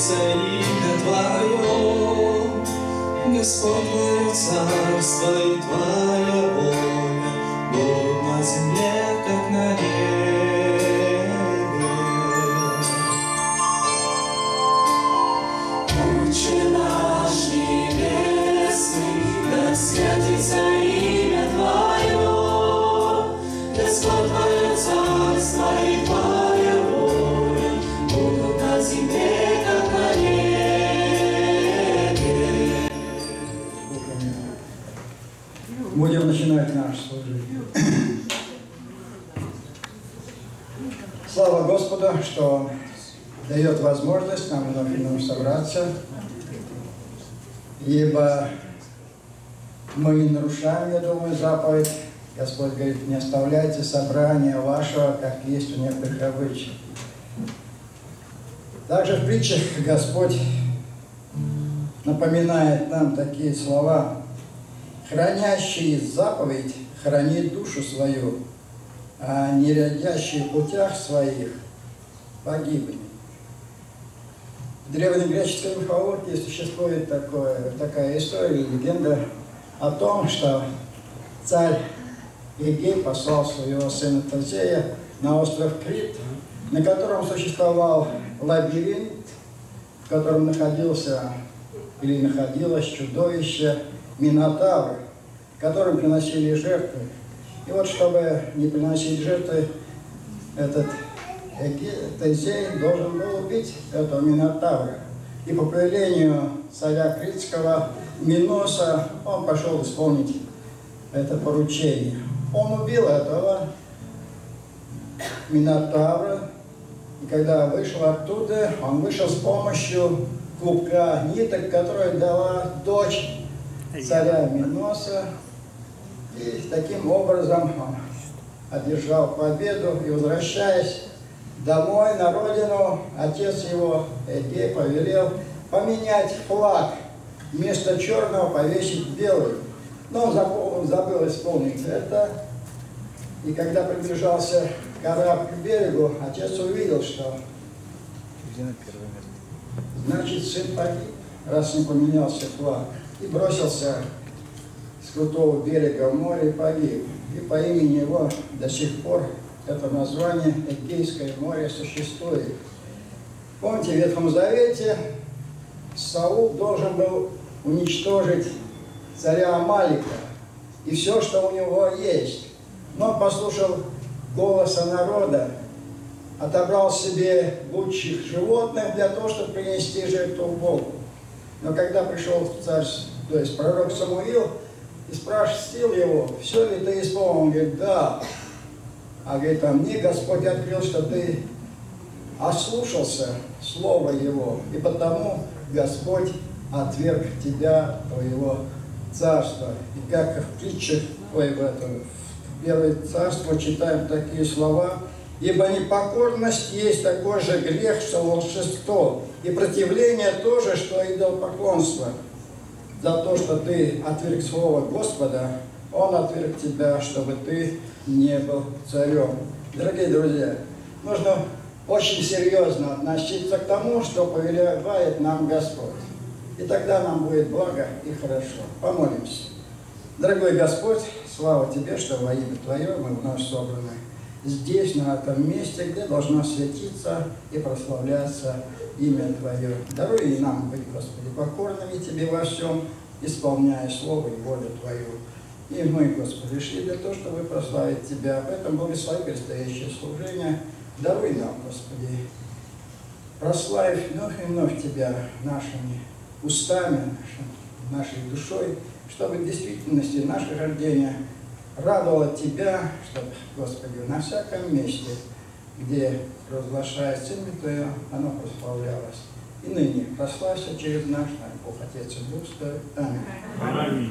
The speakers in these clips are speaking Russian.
святится имя Твое, Господь, Твое царство и Твоя воля будут на земле, как на небе. Отче наш небесный, да святится имя Твое, Господь, Твое царство и Твоя воля будут на земле, как на небе. Будем начинать наше служение. Слава Господу, что Он дает возможность нам вновь собраться, ибо мы не нарушаем, я думаю, заповедь. Господь говорит, не оставляйте собрания вашего, как есть у некоторых обычаев. Также в притчах Господь напоминает нам такие слова: «Хранящий заповедь хранит душу свою, а не рядящий в путях своих погибнет». В древнегреческой мифологии существует такая история, легенда о том, что царь Эгей послал своего сына Тезея на остров Крит, на котором существовал лабиринт, в котором находилось чудовище Минотавр, которым приносили жертвы. И вот, чтобы не приносить жертвы, этот Тезей должен был убить этого Минотавра. И по повелению царя Критского Миноса он пошел исполнить это поручение. Он убил этого Минотавра, и когда вышел оттуда, он вышел с помощью клубка ниток, которую дала дочь царя Миноса, и таким образом он одержал победу. И, возвращаясь домой, на родину, отец его, Эгей, повелел поменять флаг, вместо черного повесить белый. Но он забыл исполнить это, и когда приближался корабль к берегу, отец увидел, что значит, сын погиб, раз не поменялся флаг, и бросился с крутого берега в море и погиб. И по имени его до сих пор это название Эгейское море существует. Помните, в Ветхом Завете Саул должен был уничтожить царя Амалика и все, что у него есть. Но он послушал голоса народа, отобрал себе лучших животных для того, чтобы принести жертву Богу. Но когда пришел царь, то есть пророк Самуил, и спросил его, все ли ты исполнил, он говорит, да. А говорит, а мне Господь открыл, что ты ослушался слова его, и потому Господь отверг тебя, твоего царства. И как в притчах, в Первое царство читаем такие слова: «Ибо непокорность есть такой же грех, что волшебство, и противление тоже, что идолопоклонство. За то, что ты отверг слово Господа, Он отверг тебя, чтобы ты не был царем». Дорогие друзья, нужно очень серьезно относиться к тому, что повелевает нам Господь. И тогда нам будет благо и хорошо. Помолимся. Дорогой Господь, слава Тебе, что во имя Твое мы вновь собраны здесь, на этом месте, где должно светиться и прославляться имя Твое. Даруй нам быть, Господи, покорными Тебе во всем, исполняя Слово и волю Твою. И мы, Господи, шли для того, чтобы прославить Тебя. Поэтому благослови предстоящее служение. Даруй нам, Господи, прославив вновь и вновь Тебя нашими устами, нашей душой, чтобы в действительности наше рождение радовало Тебя, чтобы, Господи, на всяком месте, где разглашается имя Твое, оно прославлялось. И ныне прославься через наш Бог, Отец и Дух Святой. Аминь. Аминь.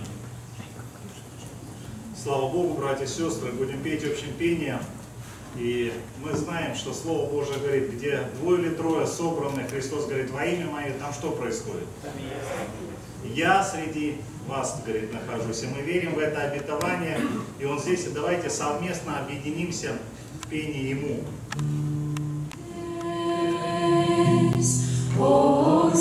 Слава Богу, братья и сестры, будем петь общим пением. И мы знаем, что Слово Божие говорит, где двое или трое собраны, Христос говорит, во имя Мое, там что происходит? Я среди вас, говорит, нахожусь. И мы верим в это обетование. И Он здесь, и давайте совместно объединимся в пении Ему. Oh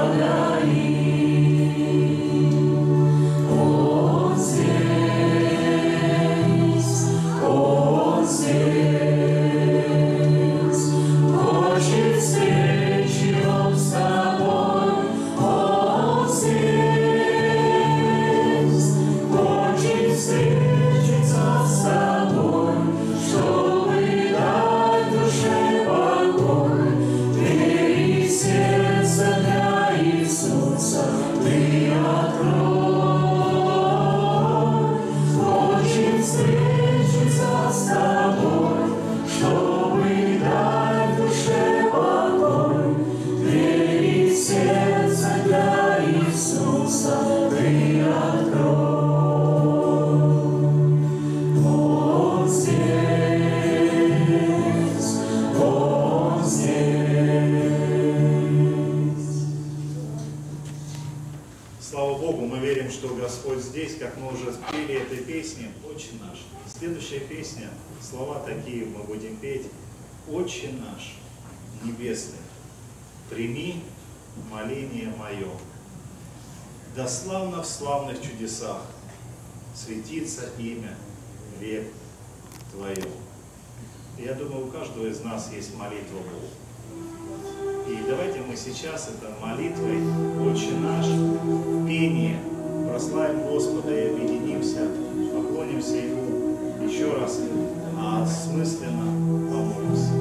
Следующая песня, слова такие мы будем петь. «Отче наш небесный, прими моление мое, да славно в славных чудесах светится имя век Твое». Я думаю, у каждого из нас есть молитва Богу. И давайте мы сейчас этой молитвой «Отче наш» в пении прославим Господа и объединимся, поклонимся Ему еще раз, осмысленно помолимся.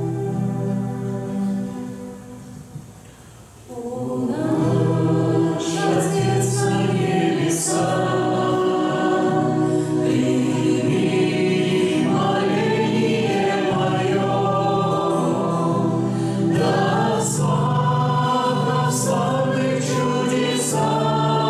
О наш Отец на небесах, прими моление мое, да славно в славных чудесах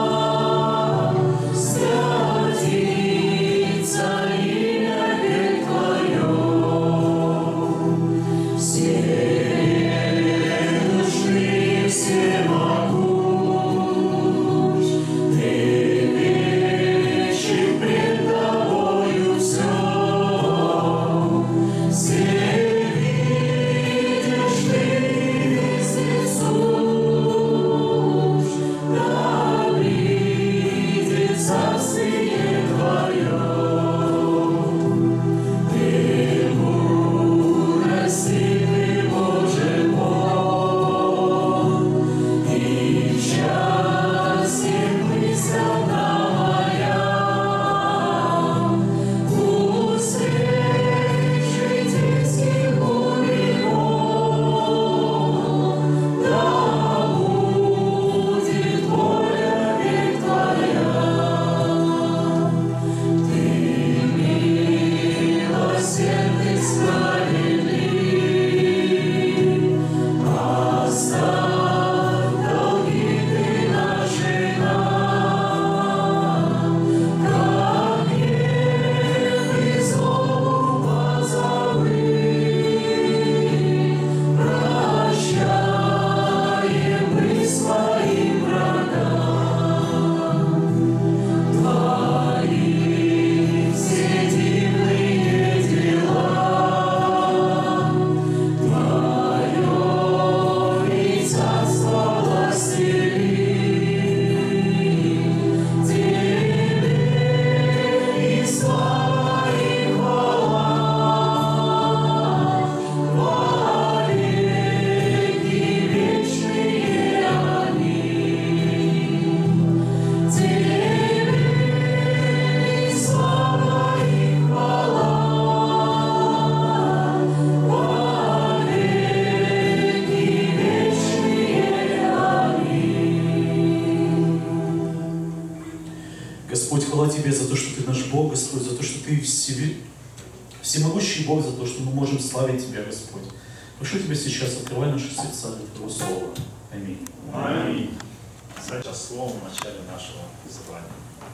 Всемогущий Бог, за то, что мы можем славить Тебя, Господь. Прошу Тебя сейчас, открывай наши сердца для Твоего Слова. Аминь. Аминь. Сейчас слово в начале нашего собрания.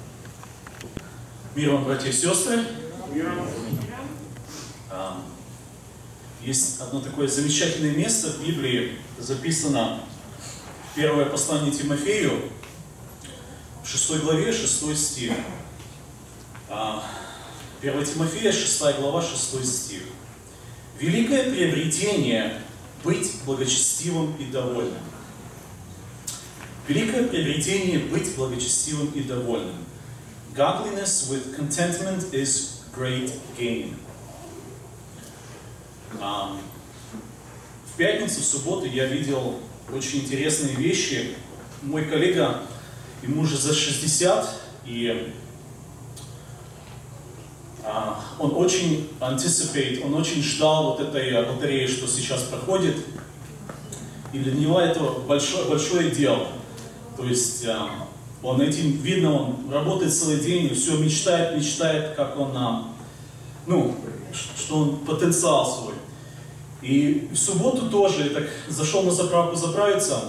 Мир вам, братья и сестры. Есть одно такое замечательное место в Библии, записано первое послание Тимофею, в 6 главе, 6 стих. 1 Тимофея, 6 глава, 6 стих. «Великое приобретение — быть благочестивым и довольным». Великое приобретение — быть благочестивым и довольным. Godliness with contentment is great gain. В пятницу, в субботу я видел очень интересные вещи. Мой коллега, ему уже за 60, и он очень он очень ждал вот этой лотереи, что сейчас проходит. И для него это большое дело. То есть он этим, видно, он работает целый день и все мечтает, как он, что он потенциал свой. И в субботу тоже я так зашел на заправку заправиться,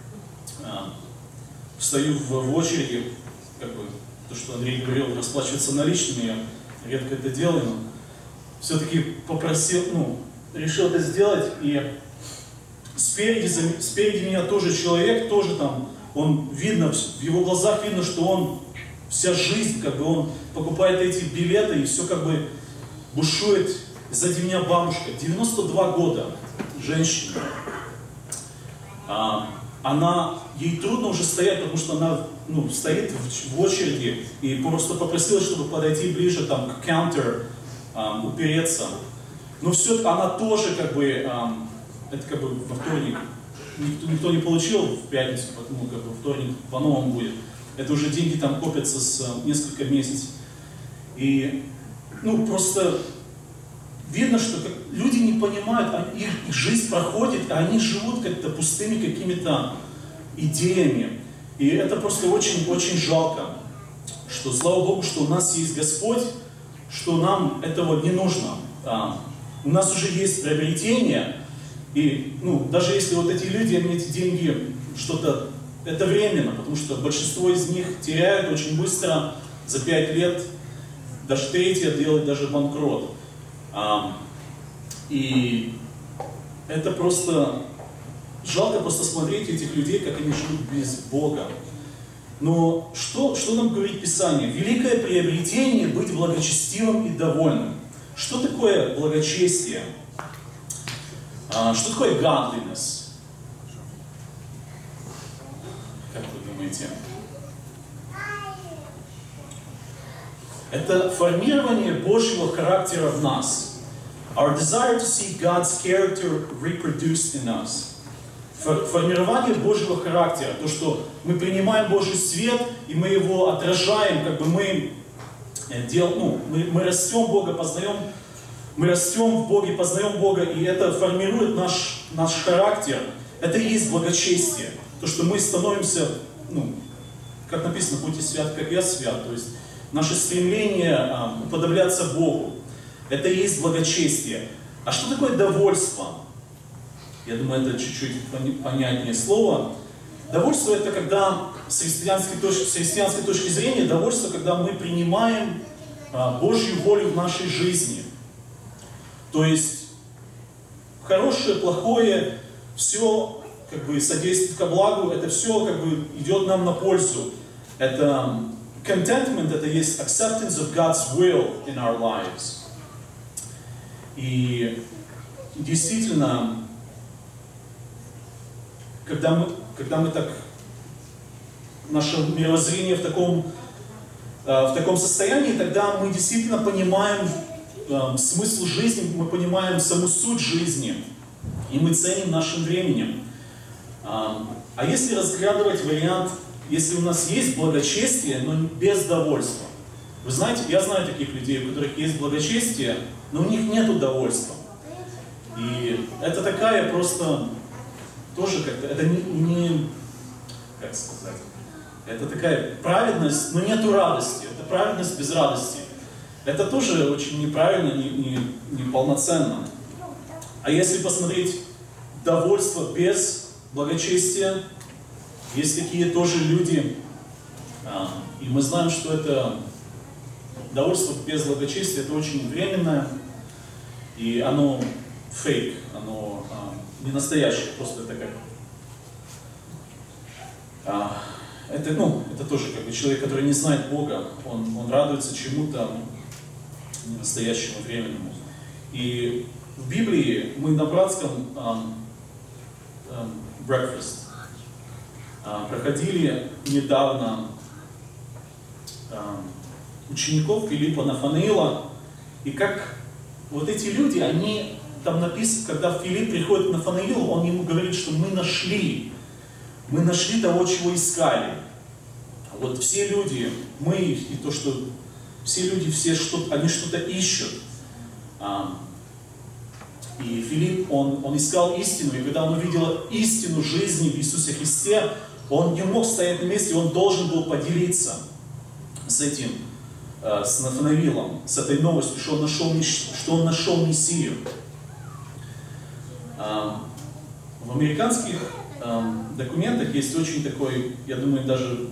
встаю в очереди, как бы, то, что Андрей говорил, расплачиваться наличными, я редко это делаю, но все-таки попросил, решил это сделать, и спереди меня тоже человек, тоже там, он видно, в его глазах видно, что он, вся жизнь, как бы он покупает эти билеты, и все как бы бушует. Сзади меня бабушка, 92 года, женщина. Ей трудно уже стоять, потому что она стоит в очереди и просто попросила, чтобы подойти ближе там, к каунтеру, упереться. Но все, она тоже как бы, это как бы во вторник, никто не получил в пятницу, поэтому как бы вторник по-новому будет. Это уже деньги там копятся с несколько месяцев. И просто видно, что люди не понимают, их жизнь проходит, а они живут как-то пустыми какими-то идеями. И это просто очень-очень жалко, что, слава Богу, что у нас есть Господь, что нам этого не нужно. У нас уже есть приобретение, и даже если вот эти люди, они эти деньги, что-то, это временно, потому что большинство из них теряют очень быстро, за 5 лет, даже третье делает даже банкрот. И это просто жалко просто смотреть этих людей, как они живут без Бога. Но что нам говорит Писание? Великое приобретение — быть благочестивым и довольным. Что такое благочестие? Что такое godliness? Как вы думаете? Это формирование Божьего характера в нас. Our desire to see God's character reproduced in us. Формирование Божьего характера. То, что мы принимаем Божий свет, и мы его отражаем, как бы мы растем Бога, познаем, мы растем в Боге, познаем Бога, и это формирует наш характер. Это и есть благочестие. То, что мы становимся, как написано, будьте святы, как я свят. То есть наше стремление уподобляться Богу. Это и есть благочестие. А что такое довольство? Я думаю, это чуть-чуть понятнее слово. Довольство — это когда с христианской точки зрения, довольство, когда мы принимаем Божью волю в нашей жизни. То есть хорошее, плохое, все как бы содействует ко благу, это все как бы идет нам на пользу. Это contentment, это есть acceptance of God's will in our lives. И действительно, когда мы так, наше мировоззрение в таком состоянии, тогда мы действительно понимаем смысл жизни, мы понимаем саму суть жизни, и мы ценим нашим временем. А если разглядывать вариант, если у нас есть благочестие, но без довольства. Вы знаете, я знаю таких людей, у которых есть благочестие, но у них нет удовольствия. И это такая просто, тоже как-то, это не как сказать, это такая праведность, но нету радости, это праведность без радости. Это тоже очень неправильно, не полноценно. А если посмотреть довольство без благочестия, есть такие тоже люди, и мы знаем, что это довольство без благочестия, это очень временное, и оно фейк, оно не настоящее, просто это как... это тоже как бы человек, который не знает Бога, он радуется чему-то не настоящему, временному. И в Библии мы на братском breakfast, проходили недавно учеников Филиппа Нафанаила, и как вот эти люди, они, там написано, когда Филипп приходит к Нафанаилу, он ему говорит, что мы нашли того, чего искали. Вот все люди, мы и то, что все люди, они что-то ищут. И Филипп, он искал истину, и когда он увидел истину жизни в Иисусе Христе, он не мог стоять на месте, он должен был поделиться с этим, с Нафанаилом, с этой новостью, что он нашел Мессию. В американских документах есть очень такой, я думаю, даже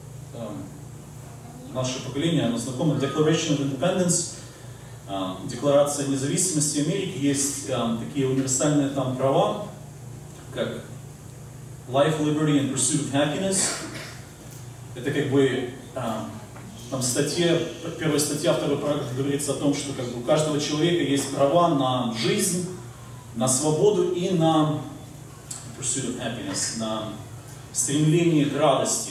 наше поколение, оно знакомо, Declaration of Independence, Декларация независимости Америки, есть такие универсальные там права, как Life, Liberty and Pursuit of Happiness. Это как бы там первая статья, второй параграф говорится о том, что как бы у каждого человека есть права на жизнь, на свободу и на Pursuit of Happiness, на стремление к радости.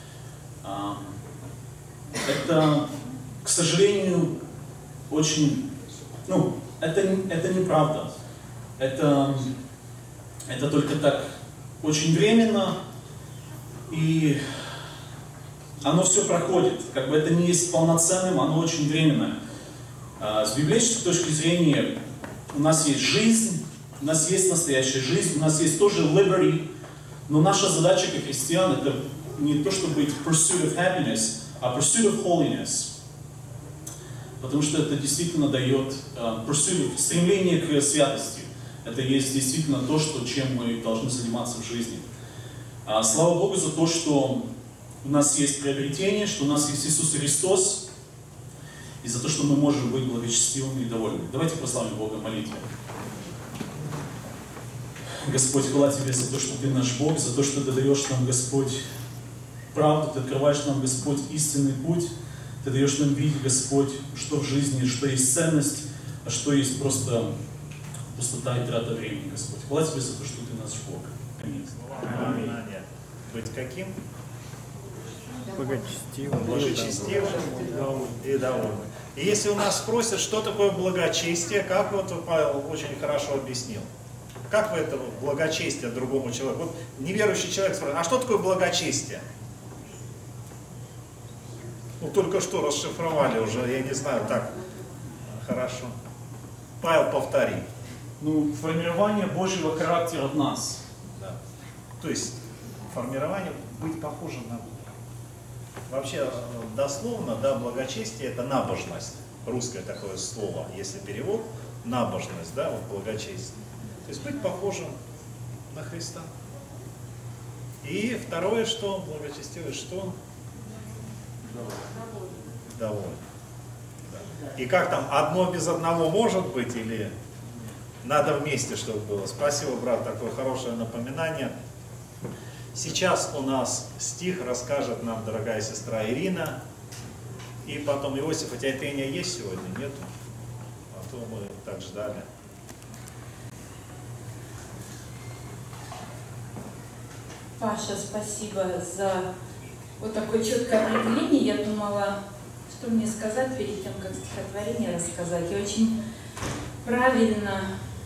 Это, к сожалению, очень, это неправда. Это только так очень временно, и оно все проходит. Как бы это не есть полноценным, оно очень временное. С библейской точки зрения у нас есть жизнь, у нас есть настоящая жизнь, у нас есть тоже liberty, но наша задача как христиан это не то, чтобы быть pursuit of happiness, а pursuit of holiness. Потому что это действительно дает стремление к святости. Это есть действительно то, чем мы должны заниматься в жизни. Слава Богу за то, что у нас есть приобретение, что у нас есть Иисус Христос, и за то, что мы можем быть благочестивыми и довольными. Давайте прославим Бога в молитве. Господь, хвала Тебе за то, что Ты наш Бог, за то, что Ты даешь нам, Господь, правду, Ты открываешь нам, Господь, истинный путь. Ты даешь нам видеть, Господь, что в жизни, что есть ценность, а что есть просто пустота и трата времени, Господь. Хвала Тебе за то, что Ты наш Бог. Аминь. Быть каким? Благочестивым. Благочестивым и довольным. И если у нас спросят, что такое благочестие, как вот Павел очень хорошо объяснил. Как вы это благочестие другому человеку? Вот неверующий человек спрашивает, а что такое благочестие? Только что расшифровали уже, я не знаю, так хорошо. Павел, повтори. Формирование Божьего характера в нас. Да. То есть формирование быть похожим на Бога. Вообще, дословно, да, благочестие это набожность. Русское такое слово, если перевод, набожность, да, вот благочестие. То есть быть похожим на Христа. И второе, что благочестивое, что? Довольно. Да. И как там, одно без одного может быть, или надо вместе, чтобы было? Спасибо, брат, такое хорошее напоминание. Сейчас у нас стих расскажет нам дорогая сестра Ирина. И потом Иосиф, у тебя пение есть сегодня? Нету? А то мы так ждали. Паша, спасибо за вот такое четкое определение. Я думала, что мне сказать перед тем, как стихотворение рассказать. И очень правильно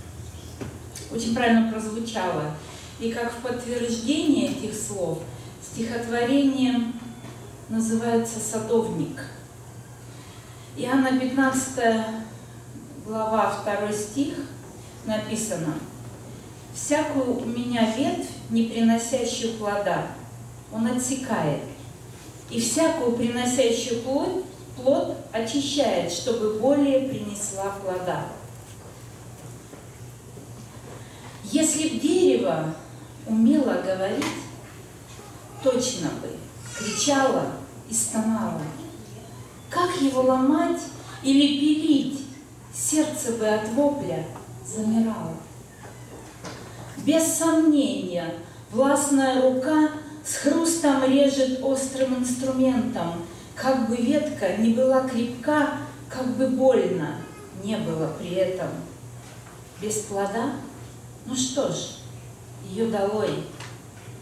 прозвучало. И как в подтверждение этих слов стихотворение называется «Садовник». Иоанна 15 глава 2 стих написано: «Всякую у меня ветвь, не приносящую плода, он отсекает, и всякую приносящую плод очищает, чтобы более принесла плода». Если б дерево умело говорить, точно бы кричало и стонало. Как его ломать или пилить, сердце бы от вопля замирало. Без сомнения, властная рука с хрустом режет острым инструментом. Как бы ветка не была крепка, как бы больно не было при этом. Без плода? Ну что ж, ее долой.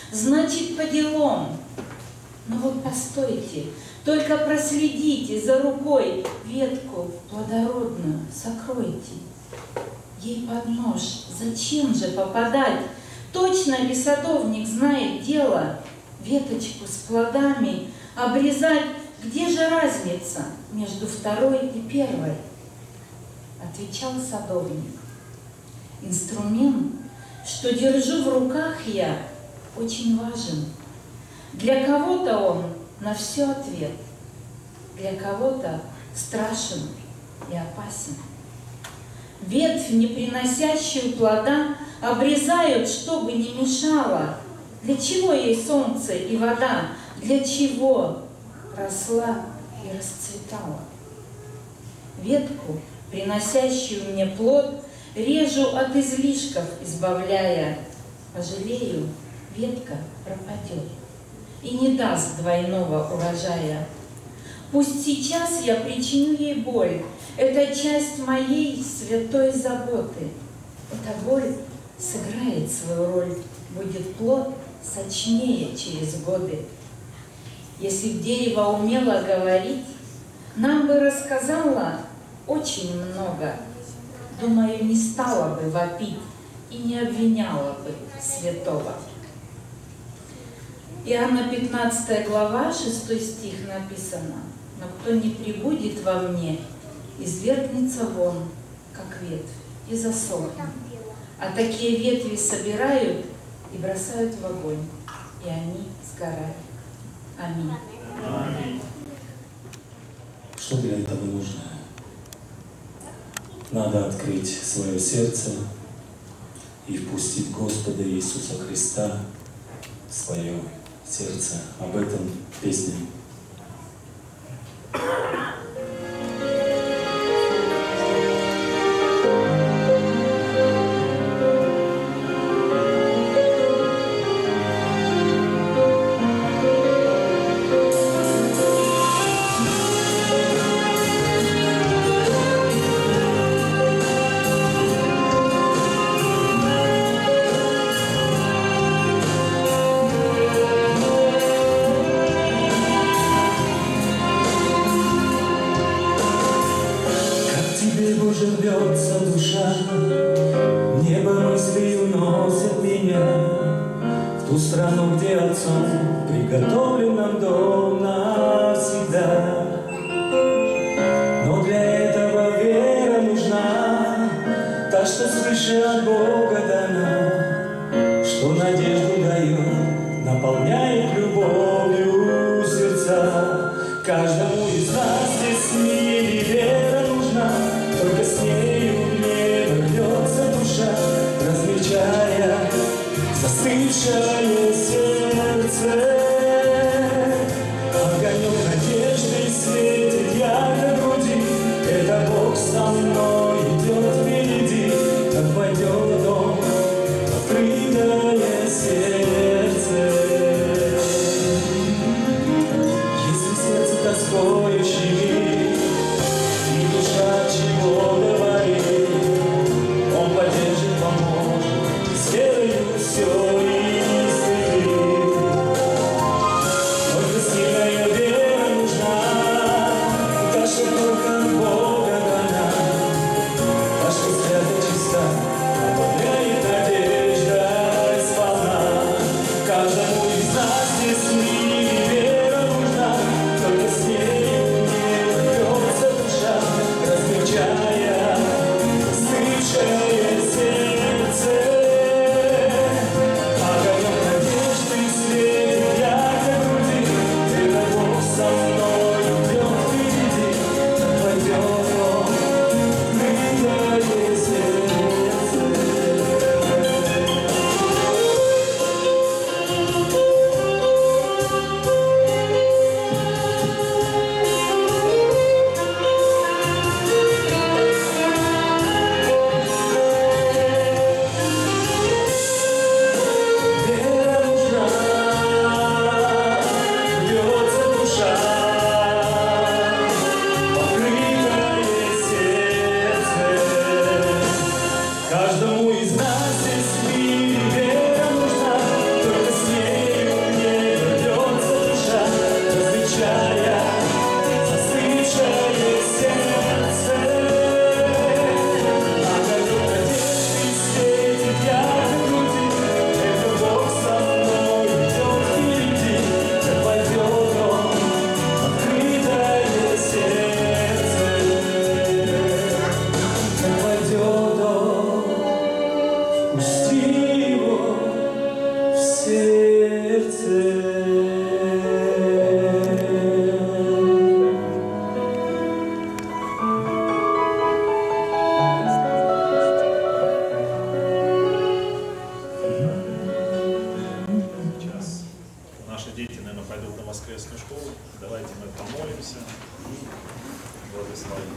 значит по делам. Но вот постойте, только проследите за рукой, ветку плодородную сокройте. Ей под нож зачем же попадать? Точно ли садовник знает дело? Веточку с плодами обрезать? Где же разница между второй и первой? Отвечал садовник: инструмент, что держу в руках я, очень важен. Для кого-то он на все ответ, для кого-то страшен и опасен. Ветвь, не приносящую плода, обрезают, чтобы не мешало. Для чего ей солнце и вода? Для чего росла и расцветала? Ветку, приносящую мне плод, режу от излишков, избавляя. Пожалею, ветка пропадет и не даст двойного урожая. Пусть сейчас я причиню ей боль, это часть моей святой заботы. Эта боль сыграет свою роль, будет плод сочнее через годы. Если б дерево умело говорить, нам бы рассказала очень много. Думаю, не стала бы вопить и не обвиняла бы святого. Иоанна 15 глава, 6 стих написано: «Но кто не пребудет во мне, извергнется вон, как ветвь, и засохнет. А такие ветви собирают и бросают в огонь, и они сгорают». Аминь. Аминь. Что для этого нужно? Надо открыть свое сердце и впустить Господа Иисуса Христа в свое сердце. Об этом песня. Рвется душа, небо мысли уносят меня в ту страну, где Отцом приготовлен нам дом навсегда. Но для этого вера нужна, та, что свыше от Бога дана, что надежду дает, наполняет любовью сердца. Каждому из нас здесь в мире вера нужна, только с нею мне вернется душа, размягчая застывшее сердце. Огонек надежды светит ярко в груди, это Бог со мной идет впереди, как пойдет он дети, наверное, пойдут на воскресную школу. Давайте мы помолимся и благословим.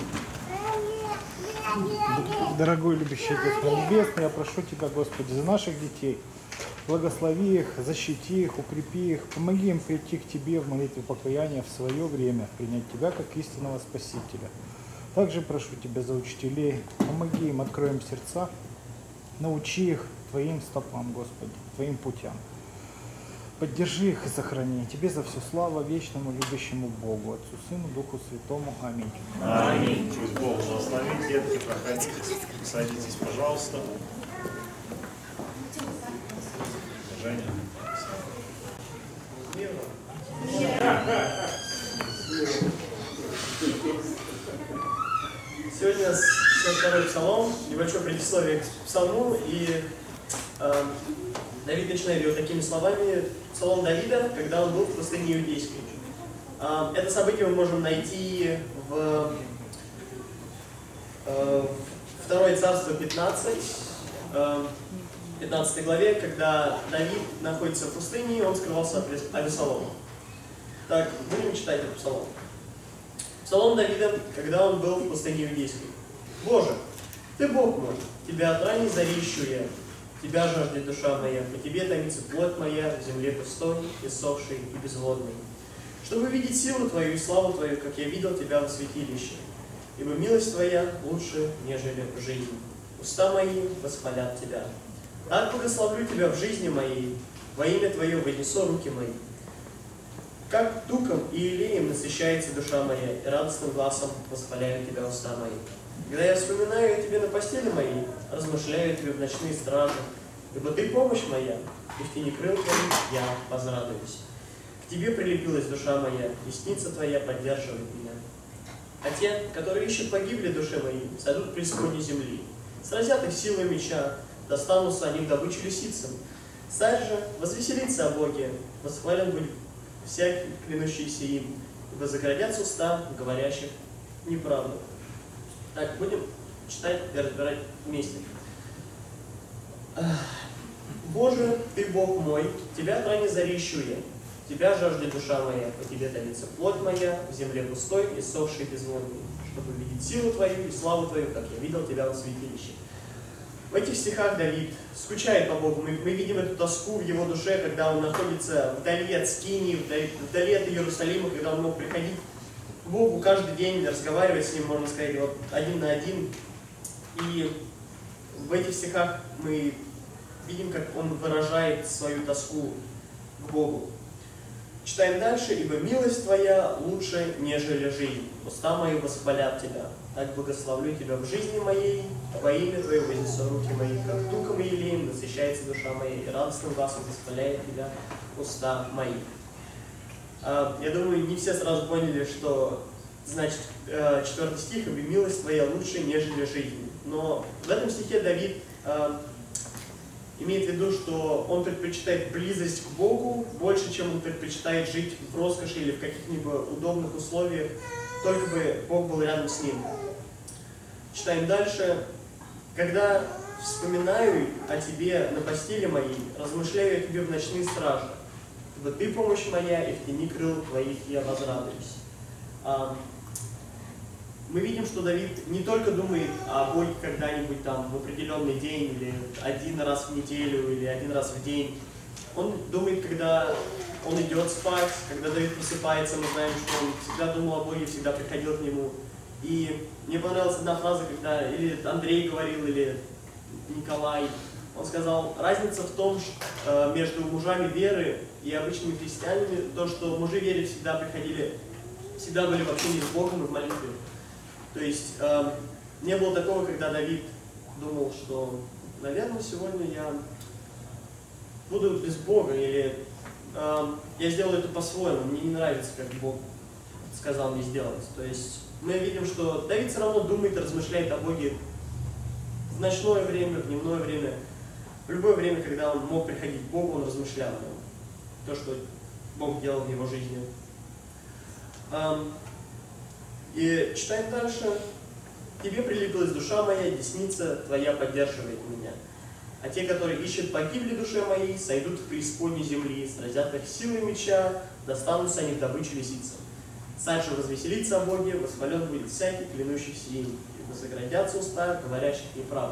Дорогой любящий Господь Небесный, я прошу Тебя, Господи, за наших детей. Благослови их, защити их, укрепи их, помоги им прийти к Тебе в молитве покаяния в свое время, принять Тебя как истинного Спасителя. Также прошу Тебя за учителей, помоги им, открой им сердца, научи их Твоим стопам, Господи, Твоим путям. Поддержи их и сохрани. Тебе за все слава вечному любящему Богу, Отцу, Сыну, Духу Святому. Аминь. Аминь. Пусть Бог благословит. Детки, проходите, садитесь, пожалуйста. Женя. Сегодня 62-й псалом, небольшое предисловие к псалму, и Давид начинает его такими словами. Псалом Давида, когда он был в пустыне иудейской. Это событие мы можем найти в 2 Царство 15 главе, когда Давид находится в пустыне, и он скрывался от Авесолома. Так, будем читать этот псалом. Псалом Давида, когда он был в пустыне иудейской. «Боже, Ты Бог мой, Тебя от ранней зари ищу я, Тебя жаждет душа моя, по Тебе томится плоть моя в земле пустой, иссохшей и безводной. Чтобы видеть силу Твою и славу Твою, как я видел Тебя во святилище, ибо милость Твоя лучше, нежели жизнь. Уста мои восхвалят Тебя. Так благословлю Тебя в жизни моей, во имя Твое вознесу руки мои. Как туком и елеем насыщается душа моя, и радостным гласом восхваляю Тебя уста мои. Когда я вспоминаю о Тебе на постели моей, размышляю о Тебе в ночные стражи, ибо Ты помощь моя, и в тени крыл Твоих я возрадуюсь. К Тебе прилепилась душа моя, десница Твоя поддерживает меня. А те, которые ищут погибли души моей, сойдут в преисподней земли. Сразят их силой меча, достанутся они в добычу лисицам. Царь же возвеселится о Боге, восхвален будет всякий, клянущийся им, ибо заградятся уста говорящих неправду». Так, будем читать и разбирать вместе. «Боже, Ты Бог мой, Тебя от ранней зари ищу я, Тебя жаждет душа моя, по Тебе томится плоть моя, в земле пустой, иссохшей и безводной, чтобы видеть силу Твою и славу Твою, как я видел Тебя во святилище». В этих стихах Давид скучает по Богу. Мы видим эту тоску в его душе, когда он находится вдали от Скинии, вдали от Иерусалима, когда он мог приходить к Богу каждый день, разговаривать с Ним, можно сказать, вот один на один. И в этих стихах мы видим, как он выражает свою тоску к Богу. Читаем дальше. «Ибо милость Твоя лучше, нежели жизнь. Уста мои восхвалят Тебя. Так благословлю Тебя в жизни моей, во имя Твое вознесу руки мои, как туком и елеем насыщается душа моя, и радостным гласом восхваляет Тебя уста мои». Я думаю, не все сразу поняли, что значит 4 стих, «Ибо милость Твоя лучше, нежели жизнь». Но в этом стихе Давид имеет в виду, что он предпочитает близость к Богу больше, чем он предпочитает жить в роскоши или в каких-либо удобных условиях, только бы Бог был рядом с ним. Читаем дальше. «Когда вспоминаю о Тебе на постели моей, размышляю о Тебе в ночные стражи, ибо Ты помощь моя, и в тени крыл Твоих я возрадуюсь». Мы видим, что Давид не только думает о Боге когда-нибудь там в определенный день, или один раз в неделю, или один раз в день. Он думает, когда он идет спать, когда Давид просыпается, мы знаем, что он всегда думал о Боге, всегда приходил к Нему. И мне понравилась одна фраза, когда или Андрей говорил, или Николай. Он сказал, разница в том, что между мужами веры и обычными христианами, то, что мужи веры всегда приходили, всегда были в общении с Богом и в молитве. То есть не было такого, когда Давид думал, что, наверное, сегодня я буду без Бога, или я сделаю это по-своему, мне не нравится, как Бог сказал мне сделать. То есть мы видим, что Давид все равно думает и размышляет о Боге в ночное время, в дневное время, в любое время, когда он мог приходить к Богу, он размышлял о нем. То, что Бог делал в его жизни. И читаем дальше. «Тебе прилепилась душа моя, десница Твоя поддерживает меня». А те, которые ищут погибли душе моей, сойдут в преисподней земли, сразят их силой меча, достанутся они в добычу лисицам. Царь же возвеселится о Боге, восхвален будет всякий, клянущийся им, и возоградятся уста, говорящих неправду.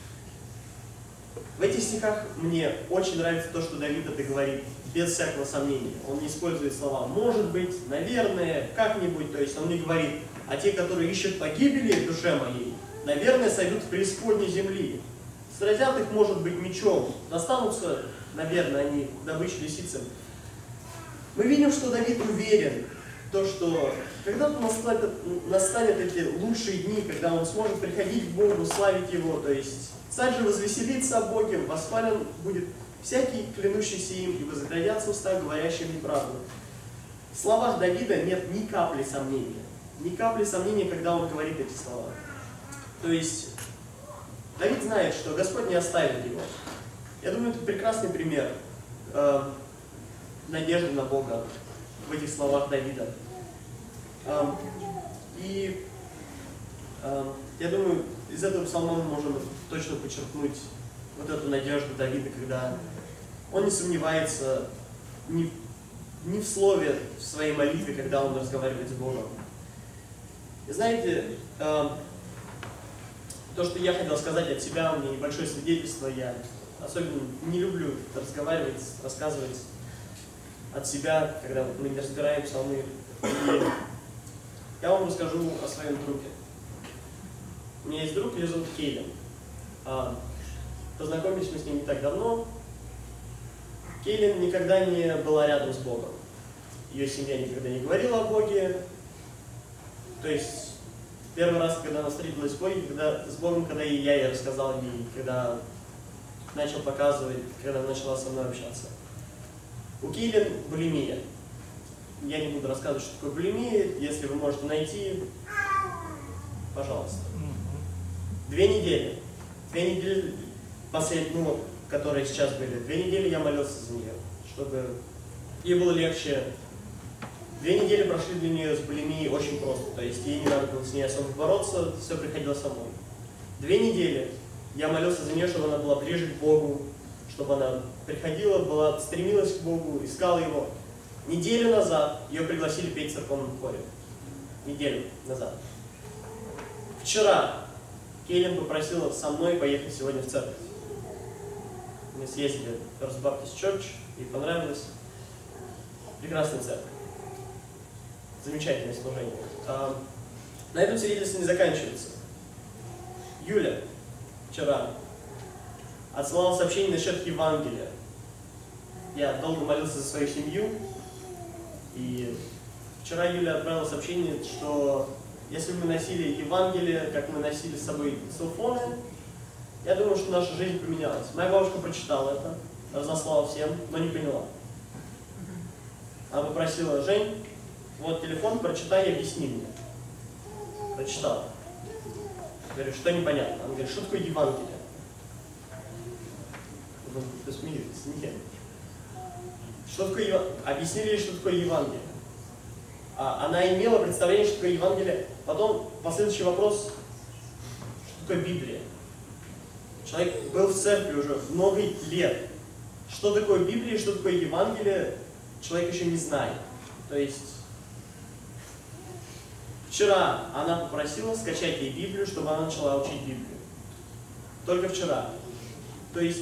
В этих стихах мне очень нравится то, что Давид это говорит без всякого сомнения. Он не использует слова «может быть», «наверное», «как-нибудь», то есть он не говорит, а те, которые ищут погибели в душе моей, наверное, сойдут в преисподней земли. Сразят их, может быть, мечом, достанутся, наверное, они добычу лисицам. Мы видим, что Давид уверен, что когда-то настанет эти лучшие дни, когда он сможет приходить к Богу, славить Его, то есть царь же возвеселится о Боге, восхвален будет всякий, клянущийся им, и возградятся уста, говорящим неправду. В словах Давида нет ни капли сомнения. Ни капли сомнения, когда он говорит эти слова. То есть Давид знает, что Господь не оставит его. Я думаю, это прекрасный пример надежды на Бога в этих словах Давида. Я думаю, из этого псалма мы можем точно подчеркнуть вот эту надежду Давида, когда он не сомневается ни в слове в своей молитве, когда он разговаривает с Богом. И знаете, то, что я хотел сказать от себя, у меня небольшое свидетельство, я особенно не люблю разговаривать, рассказывать от себя, когда мы не разбираем псалмы. И я вам расскажу о своем друге. У меня есть друг, ее зовут Кейлин. Познакомились мы с ним не так давно. Кейлин никогда не была рядом с Богом. Ее семья никогда не говорила о Боге. То есть, первый раз, когда она встретилась с Богом, когда я ей рассказал ей, когда начал показывать, когда она начала со мной общаться. У Кейлин булимия. Я не буду рассказывать, что такое булимия. Если вы можете найти, пожалуйста. 2 недели. 2 недели, последние, которые сейчас были, 2 недели я молился за нее, чтобы ей было легче. 2 недели прошли для нее с булимией очень просто, то есть ей не надо было с ней особо бороться, все приходило самой. 2 недели я молился за нее, чтобы она была ближе к Богу, чтобы она приходила, стремилась к Богу, искала Его. Неделю назад ее пригласили петь в церковном хоре. Неделю назад. Вчера Кейлин попросила со мной поехать сегодня в церковь. Мы съездили в First Baptist Church, и понравилось. Прекрасная церковь. Замечательное служение. На этом свидетельство не заканчивается. Юля вчера отсылала сообщение насчет Евангелия. Я долго молился за свою семью, и вчера Юля отправила сообщение, что если бы мы носили Евангелие, как мы носили с собой селфоны, я думаю, что наша жизнь поменялась. Моя бабушка прочитала это, разослала всем, но не поняла. Она попросила: Жень, вот телефон, прочитай и объясни мне. Прочитала. Говорю, что непонятно. Она говорит, что такое Евангелие? Вы смеетесь? Нет. Что такое Евангелие? Объяснили ей, что такое Евангелие. Она имела представление, что такое Евангелие. Потом последующий вопрос, что такое Библия. Человек был в церкви уже много лет. Что такое Библия, что такое Евангелие, человек еще не знает. То есть вчера она попросила скачать ей Библию, чтобы она начала учить Библию. Только вчера. То есть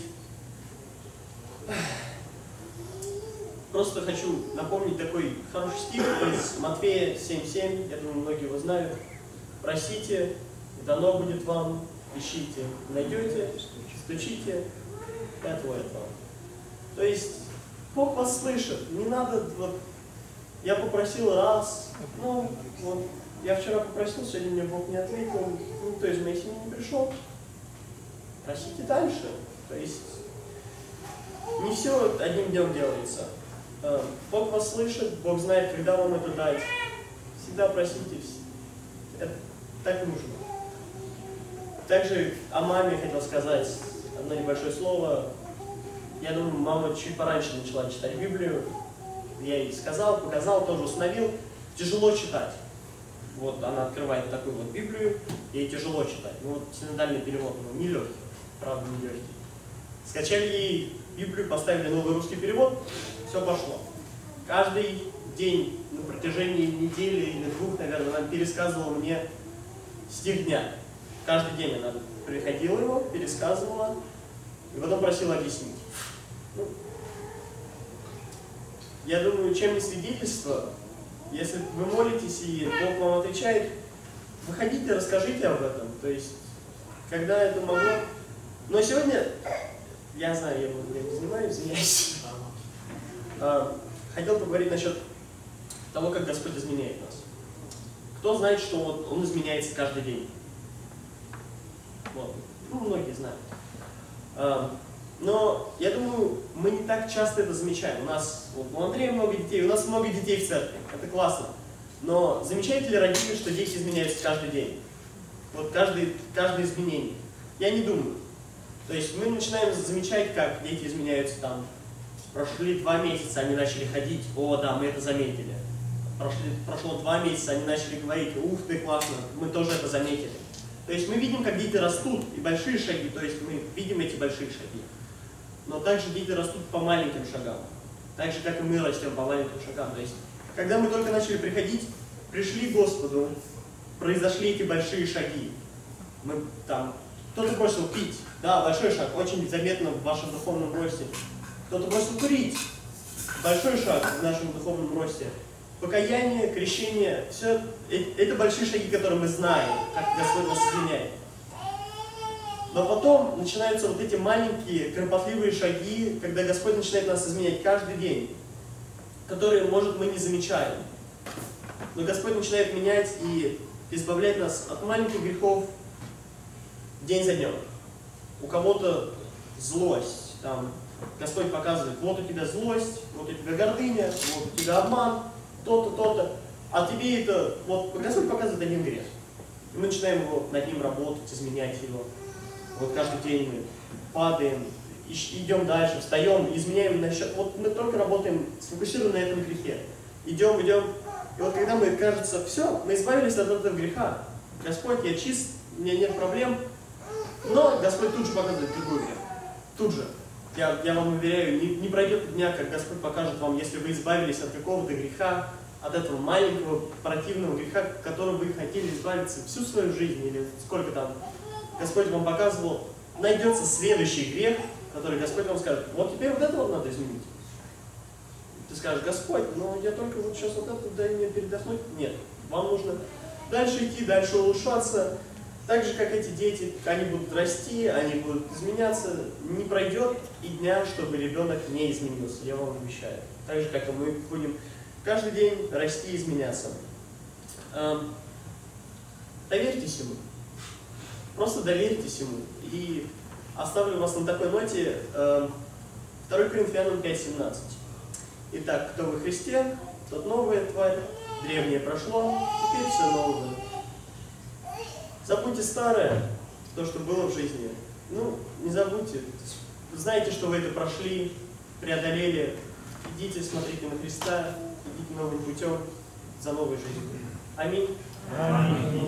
просто хочу напомнить такой хороший стих из Матфея 7:7, я думаю, многие его знают. Просите, и дано будет вам, ищите, найдете, стучите, и отворят вам. То есть Бог вас слышит, не надо, вот, я попросил раз, я вчера попросил, сегодня мне Бог не ответил, никто из моей семьи не пришел. Просите дальше. То есть не все одним днем делается. Бог вас слышит, Бог знает, когда вам это дать. Всегда просите. Это так нужно. Также о маме хотел сказать одно небольшое слово. Я думаю, мама чуть пораньше начала читать Библию. Я ей сказал, показал, тоже установил. Тяжело читать. Вот она открывает такую вот Библию, ей тяжело читать. Ну вот синодальный перевод, нелегкий, правда нелегкий. Скачали ей Библию, поставили новый русский перевод, все пошло. Каждый день на протяжении недели или двух, наверное, она пересказывала мне стих дня. Каждый день она приходила его, пересказывала, и потом просила объяснить. Ну, я думаю, чем не свидетельство, если вы молитесь и Бог вам отвечает, выходите, расскажите об этом. То есть, когда это могло... Но сегодня, я знаю, я не знаю, извиняюсь, хотел поговорить насчет того, как Господь изменяет нас. Кто знает, что вот Он изменяется каждый день? Вот. Ну, многие знают. Но я думаю, мы не так часто это замечаем. У нас, вот, у Андрея много детей, у нас много детей в церкви. Это классно. Но замечаете ли родители, что дети изменяются каждый день? Вот каждое изменение. Я не думаю. То есть мы начинаем замечать, как дети изменяются там. Прошли 2 месяца, они начали ходить. О, да, мы это заметили. Прошло 2 месяца, они начали говорить. Ух ты, классно, мы тоже это заметили. То есть мы видим, как дети растут, и большие шаги. То есть мы видим эти большие шаги. Но также дети растут по маленьким шагам. Так же, как и мы растем по маленьким шагам. То есть, когда мы только начали приходить, пришли к Господу, произошли эти большие шаги. Мы там, кто-то бросил пить, да, большой шаг, очень заметно в вашем духовном росте. Кто-то бросил курить, большой шаг в нашем духовном росте. Покаяние, крещение, все это большие шаги, которые мы знаем, как Господь нас изменяет. Но потом начинаются вот эти маленькие, кропотливые шаги, когда Господь начинает нас изменять каждый день, которые, может, мы не замечаем. Но Господь начинает менять и избавлять нас от маленьких грехов день за днем. У кого-то злость, там, Господь показывает, вот у тебя злость, вот у тебя гордыня, вот у тебя обман, то-то, то-то. А тебе это, вот Господь показывает один грех. И мы начинаем его, над ним работать, изменять его. Вот каждый день мы падаем, идем дальше, встаем, изменяем насчет. Вот мы только работаем, сфокусированы на этом грехе. Идем. И вот когда мы, кажется, все, мы избавились от этого греха. Господь, я чист, у меня нет проблем. Но Господь тут же показывает другой грех. Тут же. Я вам уверяю, не пройдет дня, как Господь покажет вам, если вы избавились от какого-то греха, от этого маленького противного греха, от которого вы хотели избавиться всю свою жизнь, или сколько там Господь вам показывал, найдется следующий грех, который Господь вам скажет, вот теперь вот это вот надо изменить. Ты скажешь, Господь, ну я только вот сейчас вот это, дай мне передохнуть. Нет, вам нужно дальше идти, дальше улучшаться. Так же, как эти дети, они будут расти, они будут изменяться. Не пройдет и дня, чтобы ребенок не изменился, я вам обещаю. Так же, как и мы будем каждый день расти и изменяться. Доверьтесь Ему. Просто доверьтесь Ему. И оставлю вас на такой ноте 2 Коринфянам 5:17. Итак, кто во Христе, тот новая тварь, древнее прошло, теперь все новое. Забудьте старое, то, что было в жизни. Ну, не забудьте. Знаете, что вы это прошли, преодолели. Идите, смотрите на Христа, идите новым путем за новой жизнью. Аминь. Аминь.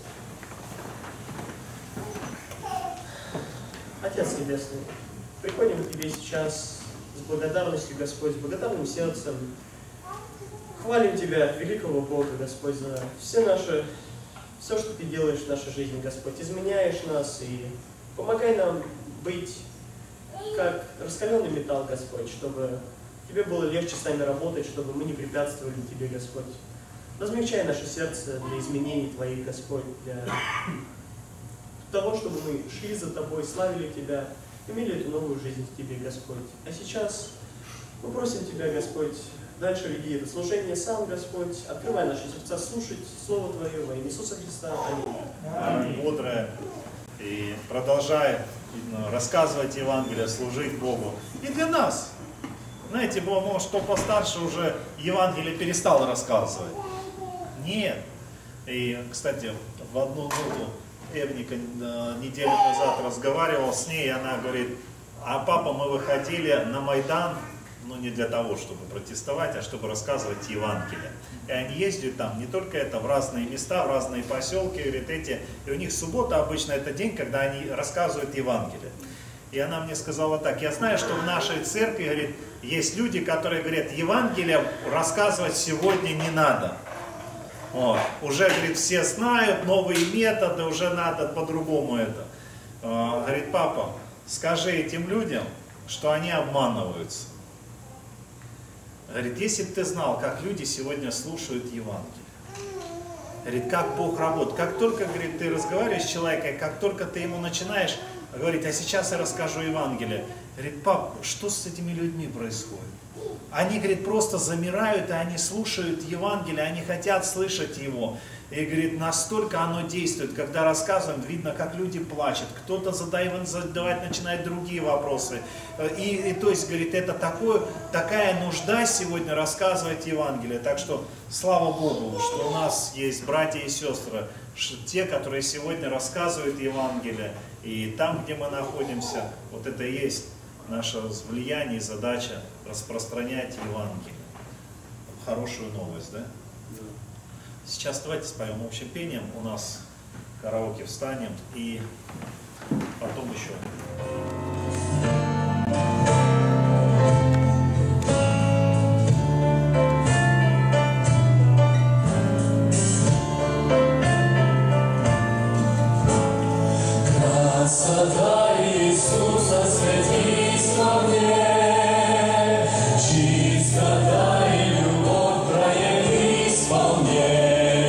Отец Небесный, приходим к Тебе сейчас с благодарностью, Господь, с благодарным сердцем. Хвалим Тебя, великого Бога, Господь, за все, что Ты делаешь в нашей жизни, Господь. Изменяешь нас и помогай нам быть как раскаленный металл, Господь, чтобы Тебе было легче с нами работать, чтобы мы не препятствовали Тебе, Господь. Размягчай наше сердце для изменений Твоих, Господь, для того, чтобы мы шли за Тобой, славили Тебя, имели эту новую жизнь в Тебе, Господь. А сейчас мы просим Тебя, Господь, дальше веди это служение сам, Господь, открывай наши сердца слушать Слово Твое во имя Иисуса Христа. Аминь. Бодрое. И продолжай рассказывать Евангелие, служить Богу. И для нас. Знаете, может, кто постарше уже Евангелие перестал рассказывать. Нет. И, кстати, в одну минуту Эвника неделю назад разговаривал с ней, и она говорит, а папа, мы выходили на Майдан, но не для того, чтобы протестовать, а чтобы рассказывать Евангелие. И они ездят там, не только это, в разные места, в разные поселки, говорит, и у них суббота обычно это день, когда они рассказывают Евангелие. И она мне сказала так: я знаю, что в нашей церкви, говорит, есть люди, которые говорят, Евангелие рассказывать сегодня не надо. Вот. Уже, говорит, все знают новые методы, уже надо по-другому это. Говорит, папа, скажи этим людям, что они обманываются. Говорит, если бы ты знал, как люди сегодня слушают Евангелие. Говорит, как Бог работает. Как только, говорит, ты разговариваешь с человеком, как только ты ему начинаешь говорить, а сейчас я расскажу Евангелие. Говорит, пап, что с этими людьми происходит? Они, говорит, просто замирают, и они слушают Евангелие, они хотят слышать его. И, говорит, настолько оно действует, когда рассказываем, видно, как люди плачут, кто-то задавать начинает другие вопросы. И то есть, говорит, это такая нужда сегодня рассказывать Евангелие. Так что, слава Богу, что у нас есть братья и сестры, те, которые сегодня рассказывают Евангелие. И там, где мы находимся, вот это и есть наше влияние и задача распространять Евангелие. Хорошую новость, да? Сейчас давайте споем общим пением, у нас караоке встанем и потом еще. Красота Иисуса, светись во мне, чистота и любовь проявись во мне.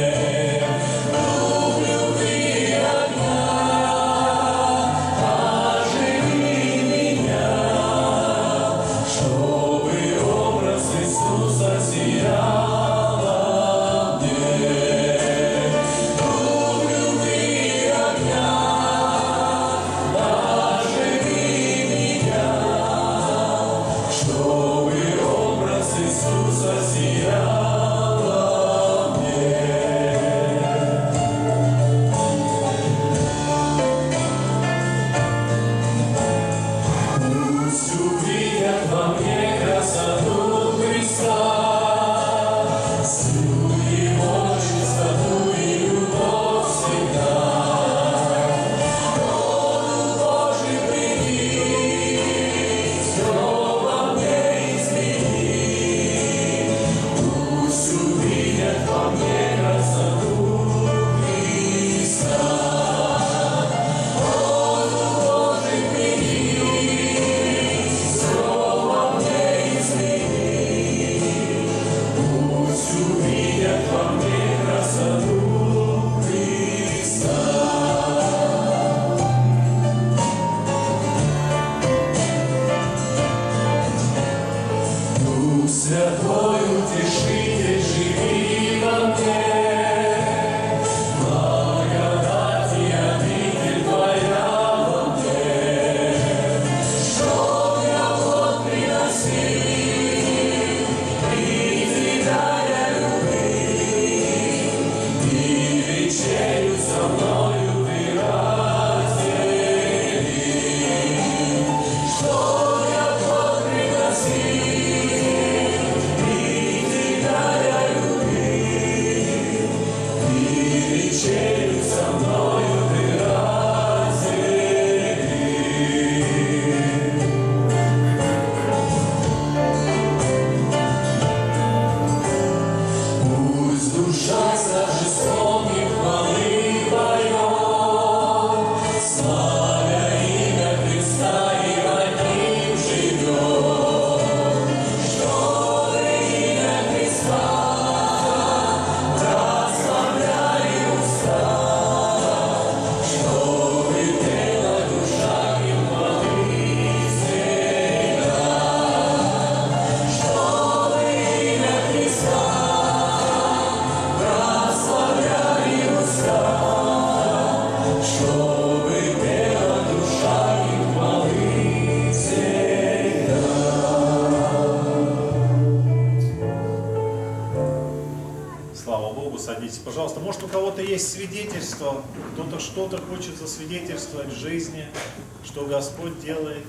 Пожалуйста, может, у кого-то есть свидетельство, кто-то что-то хочет засвидетельствовать в жизни, что Господь делает?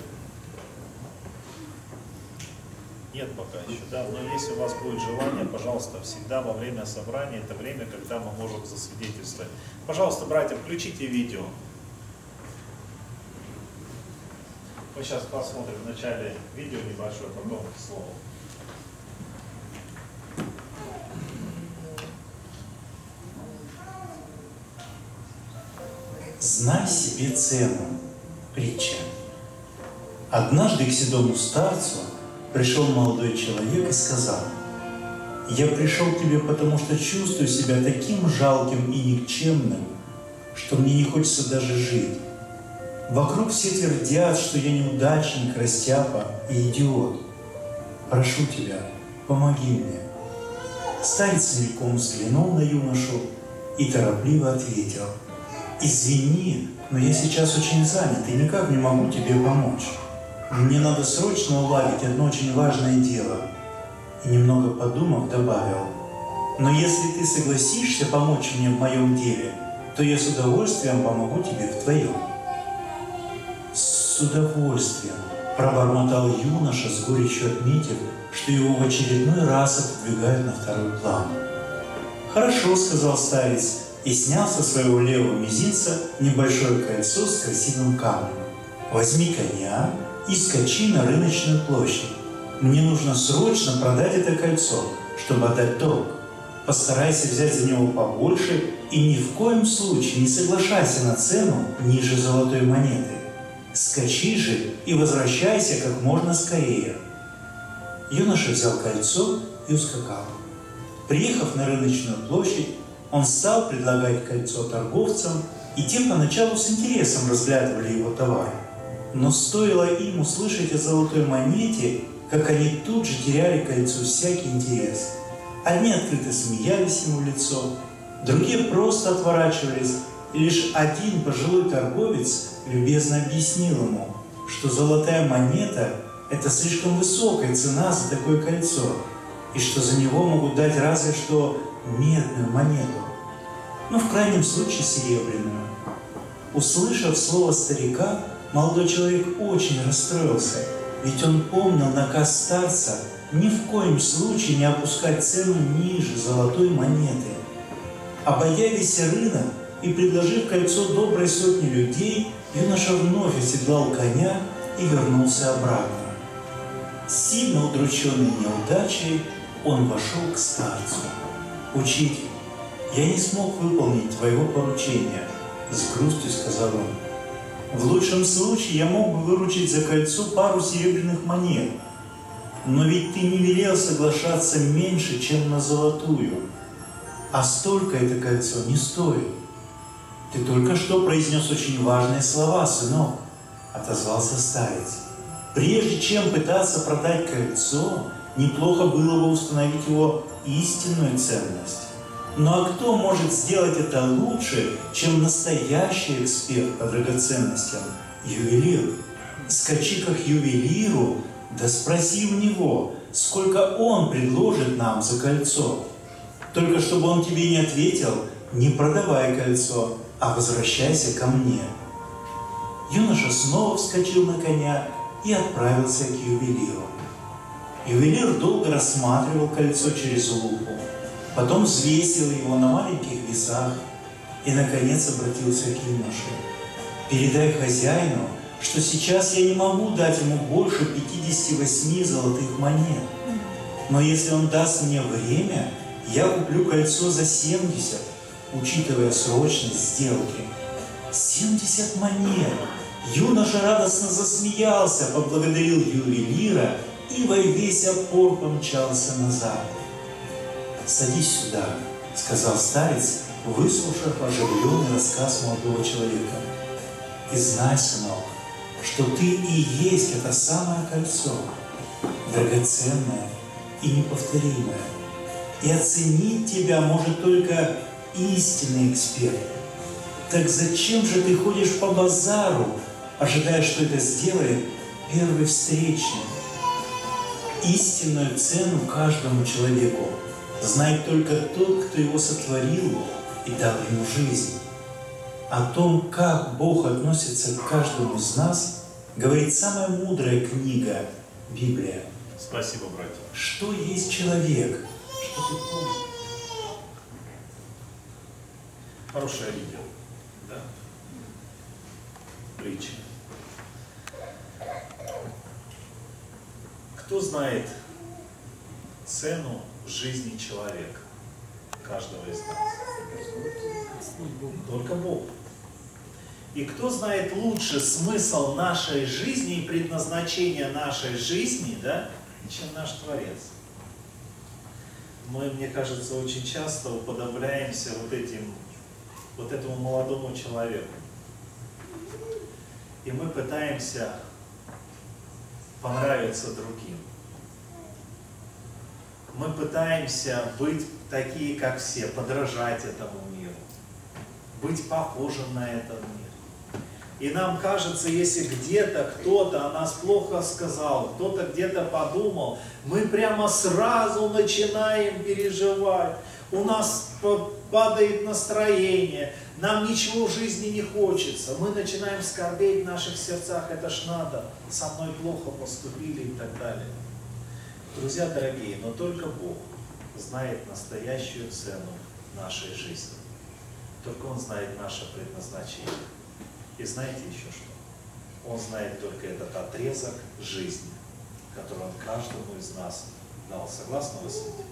Нет пока еще, да, но если у вас будет желание, пожалуйста, всегда во время собрания, это время, когда мы можем засвидетельствовать. Пожалуйста, братья, включите видео. Мы сейчас посмотрим вначале видео небольшое, потом слово. Знай себе цену. Притча. Однажды к седому старцу пришел молодой человек и сказал: «Я пришел к тебе, потому что чувствую себя таким жалким и никчемным, что мне не хочется даже жить. Вокруг все твердят, что я неудачник, растяпа и идиот. Прошу тебя, помоги мне». Старец мельком взглянул на юношу и торопливо ответил: «Извини, но я сейчас очень занят и никак не могу тебе помочь. Мне надо срочно уладить одно очень важное дело». И немного подумав, добавил: «Но если ты согласишься помочь мне в моем деле, то я с удовольствием помогу тебе в твоем». «С удовольствием», – пробормотал юноша, с горечью отметив, что его в очередной раз отодвигают на второй план. «Хорошо», – сказал старец, и снял со своего левого мизинца небольшое кольцо с красивым камнем. «Возьми коня и скачи на рыночную площадь. Мне нужно срочно продать это кольцо, чтобы отдать долг. Постарайся взять за него побольше и ни в коем случае не соглашайся на цену ниже золотой монеты. Скачи же и возвращайся как можно скорее». Юноша взял кольцо и ускакал. Приехав на рыночную площадь, он стал предлагать кольцо торговцам, и те поначалу с интересом разглядывали его товар. Но стоило им услышать о золотой монете, как они тут же теряли к кольцу всякий интерес. Одни открыто смеялись ему в лицо, другие просто отворачивались, и лишь один пожилой торговец любезно объяснил ему, что золотая монета – это слишком высокая цена за такое кольцо, и что за него могут дать разве что медную монету, но в крайнем случае серебряную. Услышав слово старика, молодой человек очень расстроился, ведь он помнил наказ старца ни в коем случае не опускать цену ниже золотой монеты. Обойдя весь рынок и предложив кольцо доброй сотни людей, юноша вновь оседлал коня и вернулся обратно. Сильно удрученный неудачей, он вошел к старцу. «Учитель, я не смог выполнить твоего поручения», — с грустью сказал он. «В лучшем случае я мог бы выручить за кольцо пару серебряных монет, но ведь ты не велел соглашаться меньше, чем на золотую, а столько это кольцо не стоит». «Ты только что произнес очень важные слова, сынок», — отозвался старец. «Прежде чем пытаться продать кольцо, неплохо было бы установить его истинную ценность. Ну а кто может сделать это лучше, чем настоящий эксперт по драгоценностям, ювелир? Скачи-ка к ювелиру, да спроси у него, сколько он предложит нам за кольцо. Только чтобы он тебе не ответил: не продавай кольцо, а возвращайся ко мне». Юноша снова вскочил на коня и отправился к ювелиру. Ювелир долго рассматривал кольцо через лупу, потом взвесил его на маленьких весах и, наконец, обратился к юноше: «Передай хозяину, что сейчас я не могу дать ему больше 58 золотых монет, но если он даст мне время, я куплю кольцо за 70, учитывая срочность сделки». 70 монет! Юноша радостно засмеялся, поблагодарил ювелира и во весь опор помчался назад. «Садись сюда», — сказал старец, выслушав оживленный рассказ молодого человека. «И знай, сынок, что ты и есть это самое кольцо, драгоценное и неповторимое, и оценить тебя может только истинный эксперт. Так зачем же ты ходишь по базару, ожидая, что это сделает первый встречный? Истинную цену каждому человеку знает только тот, кто его сотворил и дал ему жизнь. О том, как Бог относится к каждому из нас, говорит самая мудрая книга – Библия. Спасибо, братья. Что есть человек? Что ты помнишь? Хорошее видео. Да? Притча. Кто знает цену жизни человека, каждого из нас? Только Бог. И кто знает лучше смысл нашей жизни и предназначение нашей жизни, да, чем наш Творец? Мы, мне кажется, очень часто уподобляемся вот этому молодому человеку. И мы пытаемся понравиться другим. Мы пытаемся быть такие, как все, подражать этому миру, быть похожим на этот мир. И нам кажется, если где-то кто-то о нас плохо сказал, кто-то где-то подумал, мы прямо сразу начинаем переживать. У нас падает настроение, нам ничего в жизни не хочется. Мы начинаем скорбеть в наших сердцах, это ж надо, со мной плохо поступили и так далее. Друзья дорогие, но только Бог знает настоящую цену нашей жизни. Только Он знает наше предназначение. И знаете еще что? Он знает только этот отрезок жизни, который Он каждому из нас дал. Согласны вы с этим?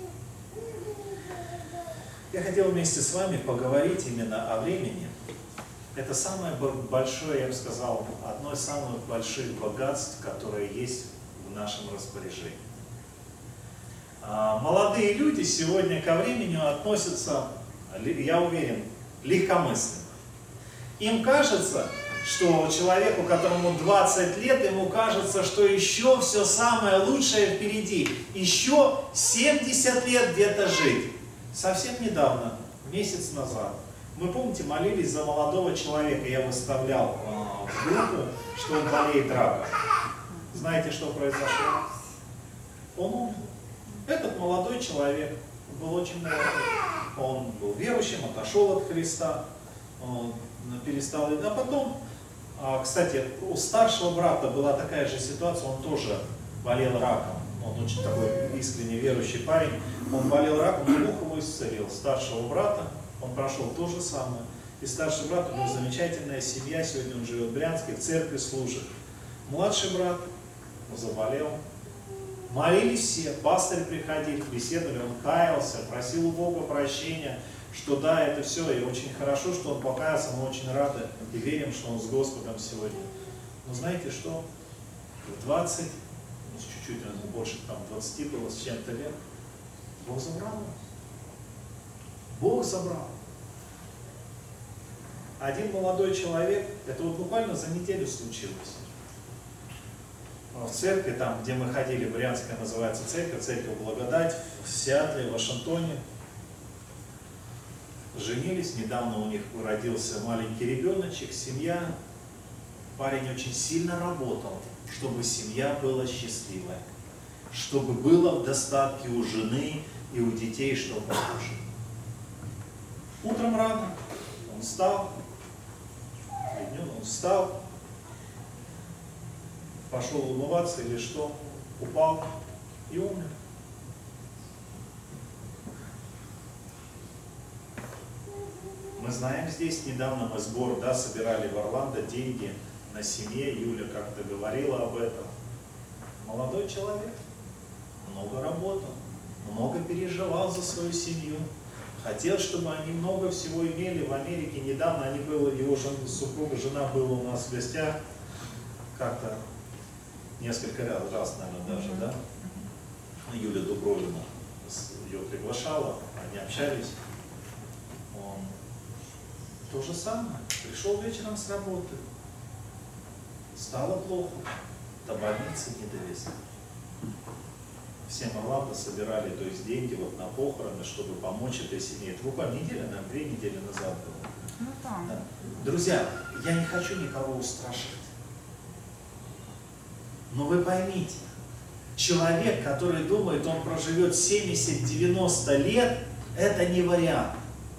Я хотел вместе с вами поговорить именно о времени. Это самое большое, я бы сказал, одно из самых больших богатств, которое есть в нашем распоряжении. Молодые люди сегодня ко времени относятся, я уверен, легкомысленно. Им кажется, что человеку, которому 20 лет, ему кажется, что еще все самое лучшее впереди. Еще 70 лет где-то жить. Совсем недавно, месяц назад, мы, помните, молились за молодого человека. Я выставлял в группу, что он болеет раком. Знаете, что произошло? Он умер. Этот молодой человек был очень молодой. Он был верующим, отошел от Христа, он перестал. А потом, кстати, у старшего брата была такая же ситуация, он тоже болел раком. Он очень такой искренне верующий парень. Он болел раком, но Бог его исцелил. Старшего брата, он прошел то же самое. И старший брат, у него замечательная семья, сегодня он живет в Брянске, в церкви служит. Младший брат заболел. Молились все, пастырь приходил, беседовали, он каялся, просил у Бога прощения, что да, это все, и очень хорошо, что он покаялся, мы очень рады и верим, что он с Господом сегодня. Но знаете что? В 20, чуть-чуть, больше там 20 было с чем-то лет, Бог забрал его. Бог забрал. Один молодой человек, это вот буквально за неделю случилось. В церкви, там, где мы ходили, Брянская называется церковь Благодать, в Сиатле, в Вашингтоне. Женились, недавно у них родился маленький ребеночек, семья. Парень очень сильно работал, чтобы семья была счастливая, чтобы было в достатке у жены и у детей, чтобы кушать. Утром рано он встал, днем он встал, пошел умываться или что, упал и умер. Мы знаем здесь, недавно мы сбор, да, собирали в Орландо деньги на семье, Юля как-то говорила об этом. Молодой человек, много работал, много переживал за свою семью, хотел, чтобы они много всего имели. В Америке недавно они были, его супруга, жена была у нас в гостях, как-то несколько раз, наверное, даже, да? Юля Дубровина ее приглашала, они общались. Он то же самое. Пришел вечером с работы, стало плохо, до больницы не довезли. Все Орландо собирали, то есть деньги вот на похороны, чтобы помочь этой семье. Это буквально неделя, наверное, 2 недели назад было. Ну, да. Друзья, я не хочу никого устрашить. Но вы поймите, человек, который думает, он проживет 70-90 лет, это не вариант.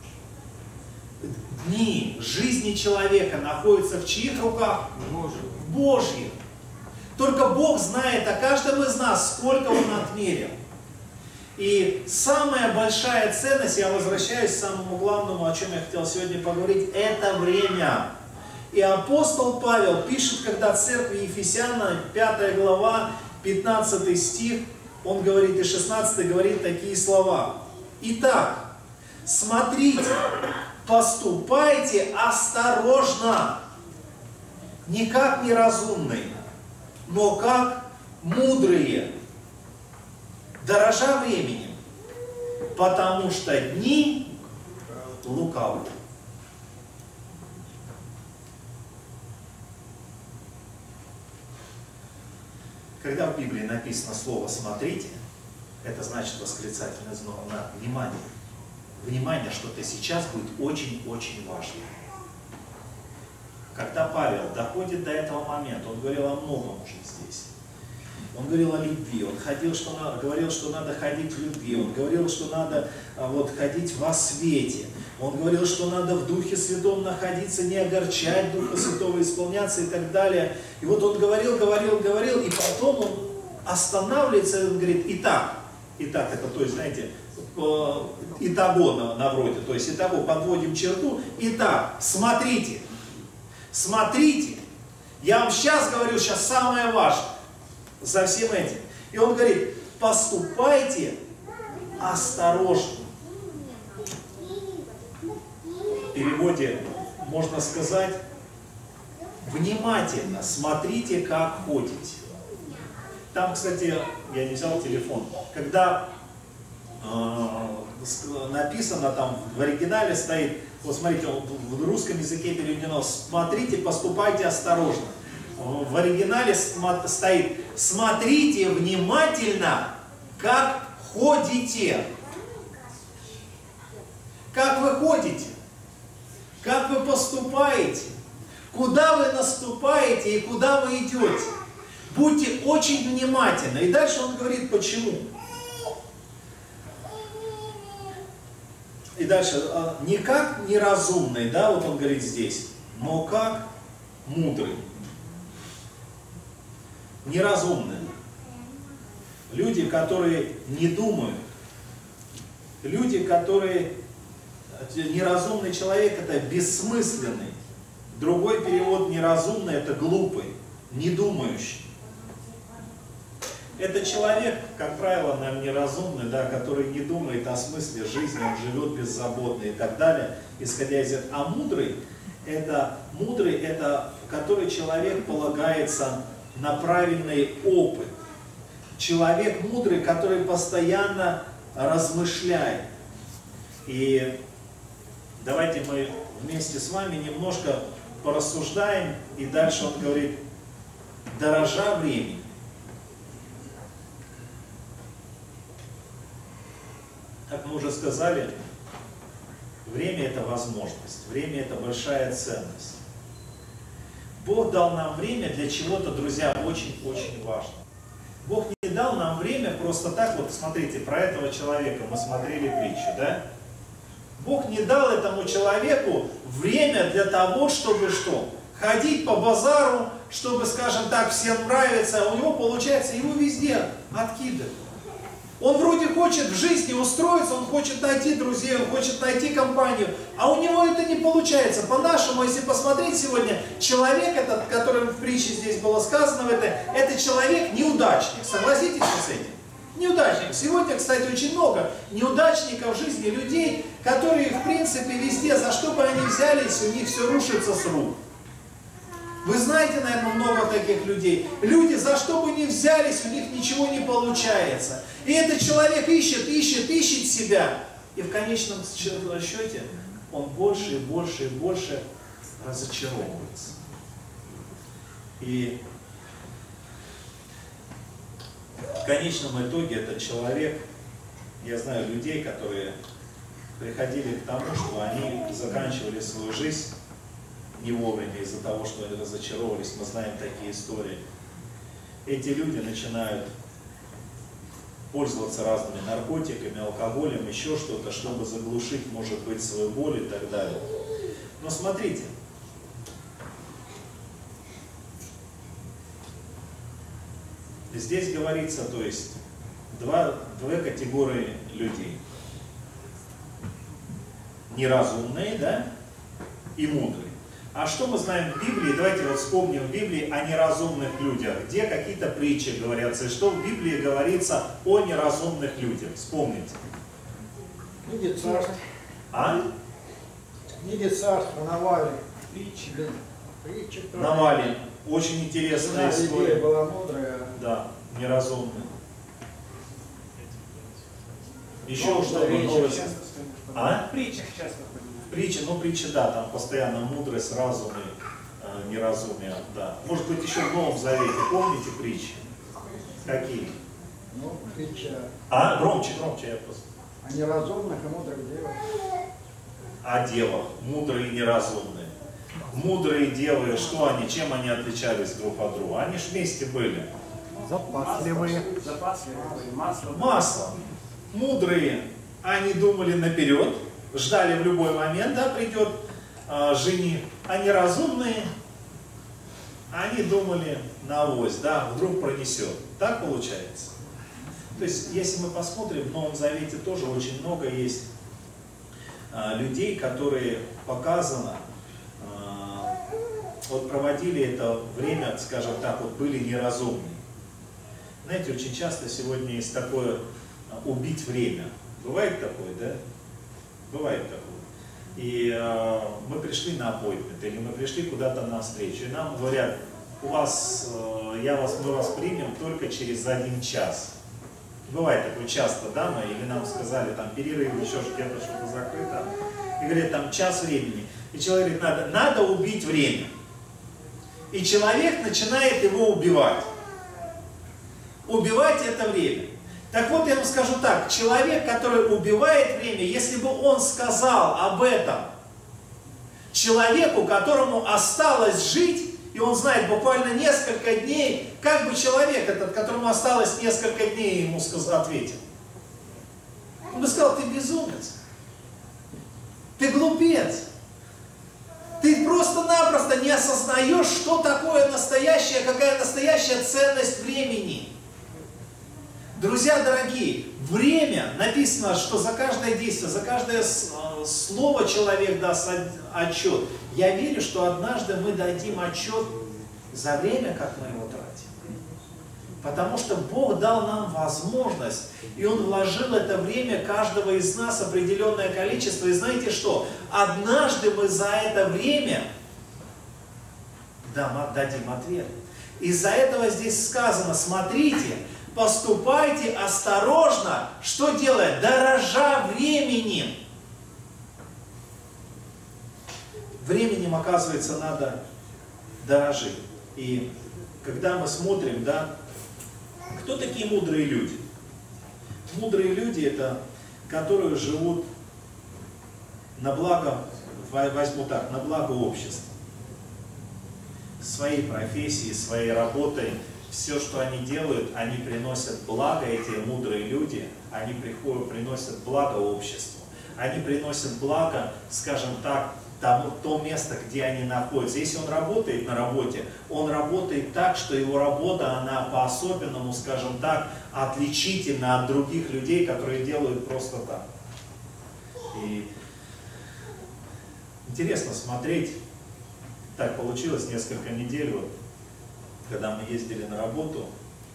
Дни жизни человека находятся в чьих руках? В Божьих. Только Бог знает о каждом из нас, сколько Он отмерил. И самая большая ценность, я возвращаюсь к самому главному, о чем я хотел сегодня поговорить, это время. И апостол Павел пишет, когда церкви Ефесяна, 5 глава, 15 стих, он говорит, и 16 говорит такие слова. Итак, смотрите, поступайте осторожно, не как неразумные, но как мудрые, дорожа временем, потому что дни лукавы. Когда в Библии написано слово «смотрите», это значит восклицательный знак на внимание. Внимание, что-то сейчас будет очень-очень важно. Когда Павел доходит до этого момента, он говорил о многом уже здесь. Он говорил о любви, он говорил, что надо ходить в любви, он говорил, что надо ходить во свете, он говорил, что надо в Духе Святом находиться, не огорчать Духа Святого, исполняться и так далее. И вот он говорил, и потом он останавливается, и он говорит, итак, это, то есть, знаете, итого на вроде, то есть, итого, подводим черту, итак, смотрите, я вам сейчас говорю, сейчас самое важное, за всем этим. И он говорит, поступайте осторожно. В переводе можно сказать, внимательно смотрите, как ходите. Там, кстати, я не взял телефон. Когда написано там, в оригинале стоит, вот смотрите, в русском языке переведено, смотрите, поступайте осторожно. В оригинале стоит, смотрите внимательно, как ходите. Как вы ходите, как вы поступаете, куда вы наступаете и куда вы идете. Будьте очень внимательны. И дальше он говорит, почему. И дальше, не как неразумный, да, вот он говорит здесь, но как мудрый. Неразумные. Люди, которые не думают. Люди, которые... Неразумный человек – это бессмысленный. Другой перевод неразумный – это глупый, недумающий. Это человек, как правило, наверное, неразумный, да, который не думает о смысле жизни, он живет беззаботно и так далее, исходя из этого. А мудрый – это который человек полагается на правильный опыт. Человек мудрый, который постоянно размышляет. И давайте мы вместе с вами немножко порассуждаем. И дальше он говорит, дорожа времени. Как мы уже сказали, время – это возможность, время – это большая ценность. Бог дал нам время для чего-то, друзья, очень-очень важно. Бог не дал нам время просто так, вот смотрите, про этого человека мы смотрели притчу, да? Бог не дал этому человеку время для того, чтобы что? Ходить по базару, чтобы, скажем так, всем нравится, а у него получается, его везде откидывают. Он вроде хочет в жизни устроиться, он хочет найти друзей, он хочет найти компанию, а у него это не получается. По-нашему, если посмотреть сегодня, человек этот, которым в притче здесь было сказано, это человек-неудачник. Согласитесь с этим? Неудачник. Сегодня, кстати, очень много неудачников в жизни, людей, которые, в принципе, везде, за что бы они взялись, у них все рушится с рук. Вы знаете, наверное, много таких людей. Люди, за что бы ни взялись, у них ничего не получается. И этот человек ищет себя. И в конечном счете он больше и больше и больше разочаровывается. И в конечном итоге этот человек, я знаю людей, которые приходили к тому, что они заканчивали свою жизнь не вовремя из-за того, что они разочаровались. Мы знаем такие истории. Эти люди начинают пользоваться разными наркотиками, алкоголем, еще что-то, чтобы заглушить, может быть, свою боль и так далее. Но смотрите, здесь говорится, то есть, две категории людей. Неразумные, да, и мудрые. А что мы знаем в Библии? Давайте вот вспомним в Библии о неразумных людях. Где какие-то притчи говорятся, и что в Библии говорится о неразумных людях. Вспомните. Книги царств. А? Книги царств, Навали. Притчи, блин. Притчи. Навали. Очень интересная Жена история. Лидия была мудрая. Да, неразумная. Еще Ну, что-то притчи. новость. А? В притчах часто ходит. Притчи, ну притчи, да, там постоянно мудрость, разум и неразумие, да. Может быть, еще в Новом Завете, помните притчи? Какие? Ну, притча А? Громче, я просто. о неразумных и мудрых девах. О девах, мудрые и неразумные. Мудрые девы, что они, чем они отличались друг от друга? Они ж вместе были. Запасливые. Масло. Мудрые, они думали наперед, ждали в любой момент, да, придет жених. А неразумные, они думали на авось, да, вдруг пронесет. Так получается. То есть, если мы посмотрим, в Новом Завете тоже очень много есть людей, которые показано, вот проводили это время, скажем так, вот были неразумны. Знаете, очень часто сегодня есть такое убить время. Бывает такое, да? Бывает такое. И мы пришли на аппоинтмент, или мы пришли куда-то на встречу, и нам говорят, мы вас примем только через 1 час. Бывает такое часто, да, мы, или нам сказали, там, перерыв, еще где-то что-то закрыто, и говорят, там, час времени. И человек говорит, надо убить время. И человек начинает его убивать. Убивать это время. Так вот, я вам скажу так, человек, который убивает время, если бы он сказал об этом человеку, которому осталось жить, и он знает буквально несколько дней, как бы человек этот, которому осталось несколько дней, ему ответил. Он бы сказал, ты безумец, ты глупец, ты просто-напросто не осознаешь, что такое настоящее, какая настоящая ценность времени. Друзья дорогие, время, написано, что за каждое действие, за каждое слово человек даст отчет. Я верю, что однажды мы дадим отчет за время, как мы его тратим. Потому что Бог дал нам возможность, и Он вложил это время каждого из нас определенное количество. И знаете что? Однажды мы за это время дадим ответ. Из-за этого здесь сказано, смотрите, поступайте осторожно, что делать? Дорожа временем. Временем, оказывается, надо дорожить. И когда мы смотрим, да, кто такие мудрые люди? Мудрые люди это, которые живут на благо, возьму так, на благо общества. Своей профессией, своей работой, все, что они делают, они приносят благо, эти мудрые люди, они приносят благо обществу. Они приносят благо, скажем так, то место, где они находятся. Если он работает на работе, он работает так, что его работа, она по-особенному, скажем так, отличительна от других людей, которые делают просто так. И интересно смотреть. Так получилось несколько недель, вот, когда мы ездили на работу,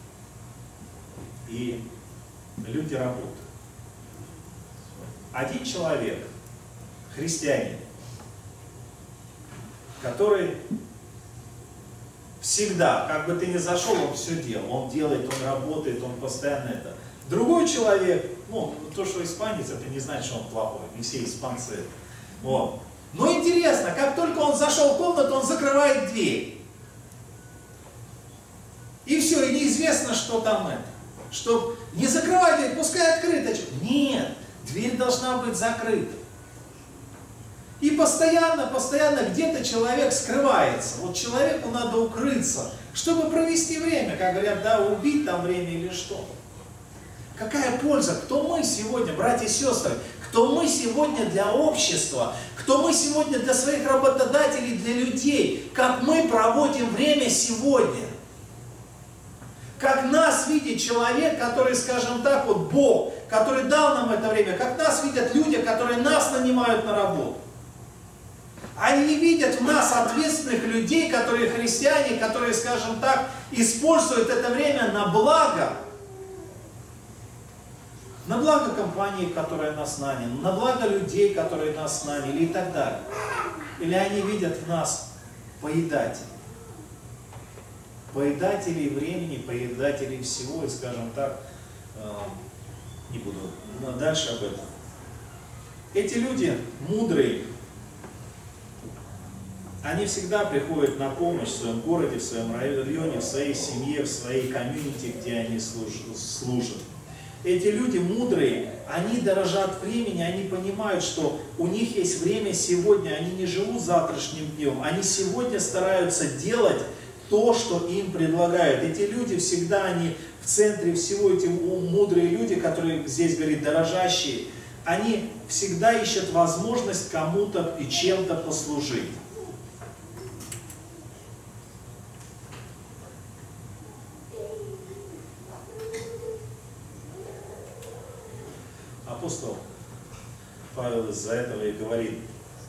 и люди работают. Один человек, христианин, который всегда, как бы ты ни зашел, он все делал. Он делает, он работает, он постоянно это. Другой человек, ну, то, что испанец, это не значит, что он плохой. Не все испанцы это. Вот. Но интересно, как только он зашел в комнату, он закрывает дверь. И все, и неизвестно, что там это. Что не закрывай дверь, пускай открыта. Нет, дверь должна быть закрыта. И постоянно где-то человек скрывается. Вот человеку надо укрыться, чтобы провести время, как говорят, да, убить там время или что. Какая польза? Кто мы сегодня, братья и сестры? Кто мы сегодня для общества? Кто мы сегодня для своих работодателей, для людей? Как мы проводим время сегодня? Как нас видит человек, который, скажем так, вот Бог, который дал нам это время, как нас видят люди, которые нас нанимают на работу. Они не видят в нас ответственных людей, которые христиане, которые, скажем так, используют это время на благо компании, которая нас наняла, на благо людей, которые нас наняли и так далее. Или они видят в нас поедателей. Поедателей времени, поедателей всего, и, скажем так, не буду дальше об этом. Эти люди мудрые, они всегда приходят на помощь в своем городе, в своем районе, в своей семье, в своей комьюнити, где они служат. Эти люди мудрые, они дорожат времени, они понимают, что у них есть время сегодня, они не живут завтрашним днем, они сегодня стараются делать то, что им предлагают. Эти люди всегда, они в центре всего, эти мудрые люди, которые здесь, говорит, дорожащие, они всегда ищут возможность кому-то и чем-то послужить. Апостол Павел из-за этого и говорит,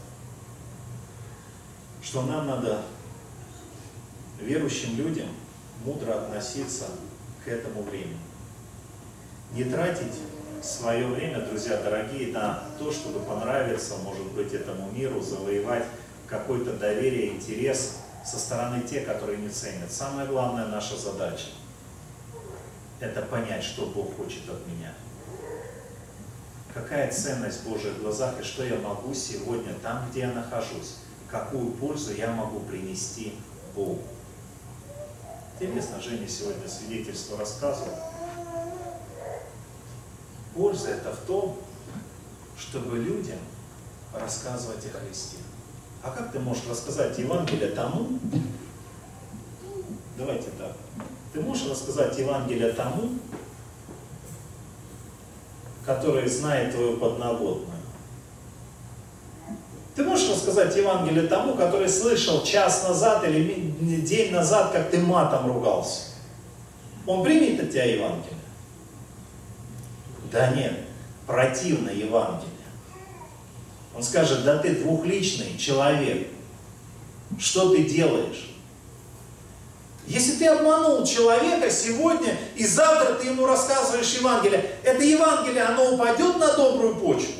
что нам надо, верующим людям, мудро относиться к этому времени. Не тратить свое время, друзья дорогие, на то, чтобы понравиться, может быть, этому миру, завоевать какое-то доверие, интерес со стороны тех, которые не ценят. Самая главная наша задача – это понять, что Бог хочет от меня. Какая ценность в Божьих глазах и что я могу сегодня там, где я нахожусь, какую пользу я могу принести Богу. Интересно, Женя сегодня свидетельство рассказывал. Польза это в том, чтобы людям рассказывать о Христе. А как ты можешь рассказать Евангелие тому? Давайте так. Ты можешь рассказать Евангелие тому, который знает твою подноготную? Ты можешь рассказать Евангелие тому, который слышал час назад или день назад, как ты матом ругался? Он примет от тебя Евангелие? Да нет, противно Евангелие. Он скажет, да ты двухличный человек. Что ты делаешь? Если ты обманул человека сегодня и завтра ты ему рассказываешь Евангелие, это Евангелие, оно упадет на добрую почву?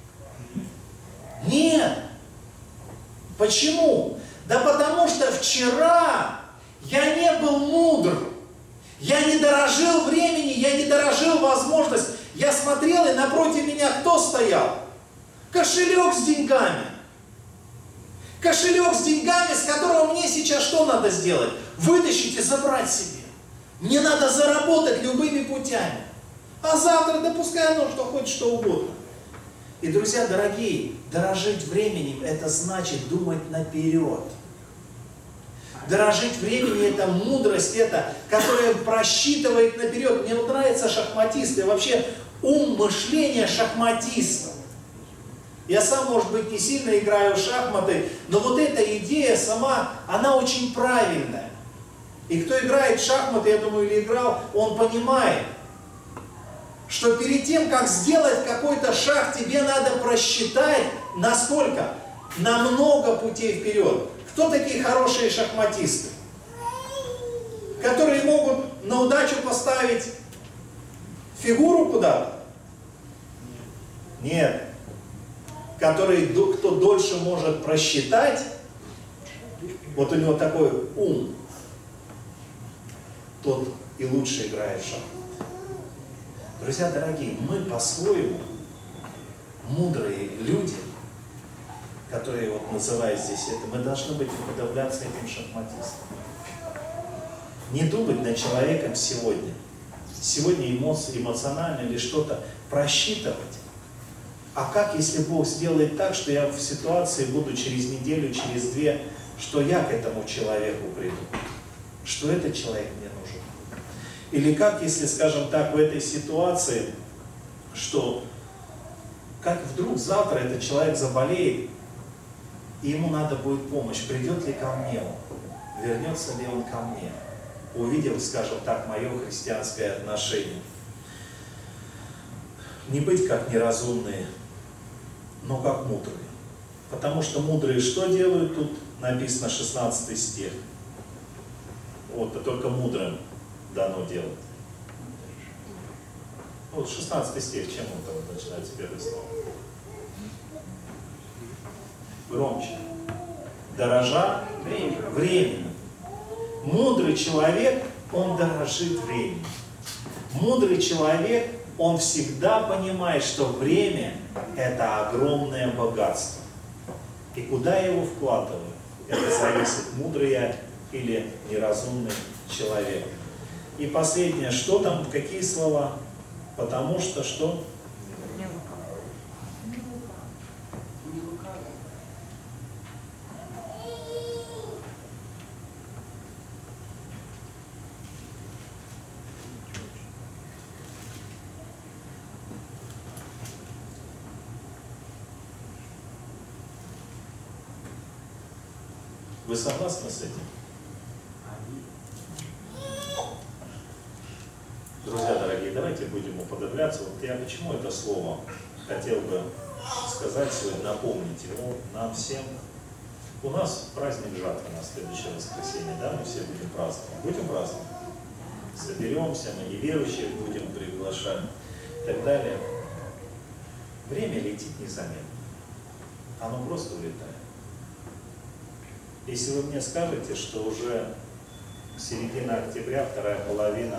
Нет. Почему? Да потому что вчера я не был мудр. Я не дорожил времени, я не дорожил возможность. Я смотрел, и напротив меня кто стоял? Кошелек с деньгами. Кошелек с деньгами, с которого мне сейчас что надо сделать? Вытащить и забрать себе. Мне надо заработать любыми путями. А завтра, да пускай оно что хочет, что угодно. И, друзья дорогие, дорожить временем, это значит думать наперед. Дорожить временем, это мудрость, это, которая просчитывает наперед. Мне нравятся шахматисты, вообще ум мышления шахматистов. Я сам, может быть, не сильно играю в шахматы, но вот эта идея сама, она очень правильная. И кто играет в шахматы, я думаю, или играл, он понимает, что перед тем, как сделать какой-то шаг, тебе надо просчитать на сколько? На много путей вперед. Кто такие хорошие шахматисты? Которые могут на удачу поставить фигуру куда-то? Нет. Который, кто дольше может просчитать, вот у него такой ум, тот и лучше играет в шахматы. Друзья дорогие, мы по-своему мудрые люди, которые вот называют здесь это, мы должны быть уподобляться этим шахматистам. Не думать над человеком сегодня. Сегодня эмоции, эмоционально или что-то просчитывать. А как, если Бог сделает так, что я в ситуации буду через неделю, через две, что я к этому человеку приду? Что этот человек мне нужен? Или как, если, скажем так, в этой ситуации, что как вдруг завтра этот человек заболеет, и ему надо будет помощь, придет ли ко мне он? Вернется ли он ко мне? Увидев, скажем так, мое христианское отношение. Не быть как неразумные, но как мудрые. Потому что мудрые что делают? Тут написано 16 стих. Вот, а только мудрым дано делать. Вот 16 стих, чем он там начинается первый слово? Громче. Дорожа временем. Мудрый человек, он дорожит временем. Мудрый человек, он всегда понимает, что время – это огромное богатство. И куда его вкладывают? Это зависит, мудрый я или неразумный человек. И последнее, что там, какие слова? Потому что что? Вы согласны с этим? Друзья дорогие, давайте будем уподобляться. Вот я почему это слово хотел бы сказать сегодня, напомнить его нам всем. У нас праздник жатвы на следующее воскресенье, да, мы все будем праздновать. Будем праздновать? Соберемся, мы неверующих будем приглашать и так далее. Время летит незаметно. Оно просто улетает. Если вы мне скажете, что уже середина октября, вторая половина,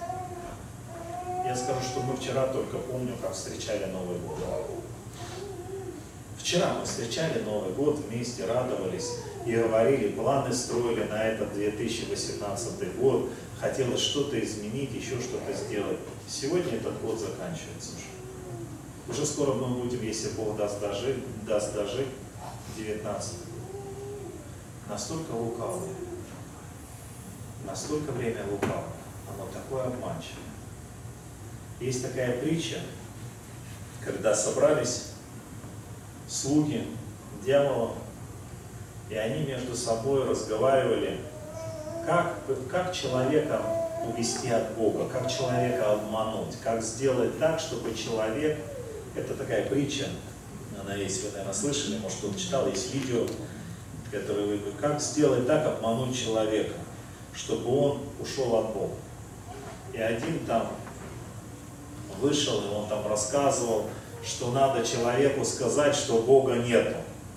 я скажу, что мы вчера только помню, как встречали Новый год. Вчера мы встречали Новый год, вместе радовались и говорили, планы строили на этот 2018 год, хотелось что-то изменить, еще что-то сделать. Сегодня этот год заканчивается уже. Уже скоро мы будем, если Бог даст дожить, 19. Настолько лукавое, настолько время лукавое, оно такое обманчивое. Есть такая притча, когда собрались слуги дьявола, и они между собой разговаривали, как человека увести от Бога, как человека обмануть, как сделать так, чтобы человек, это такая притча, она есть, вы, наверное, слышали, может, кто-то читал, есть видео, который вы говорите, как сделать так, обмануть человека, чтобы он ушел от Бога. И один там вышел, и он там рассказывал, что надо человеку сказать, что Бога нету.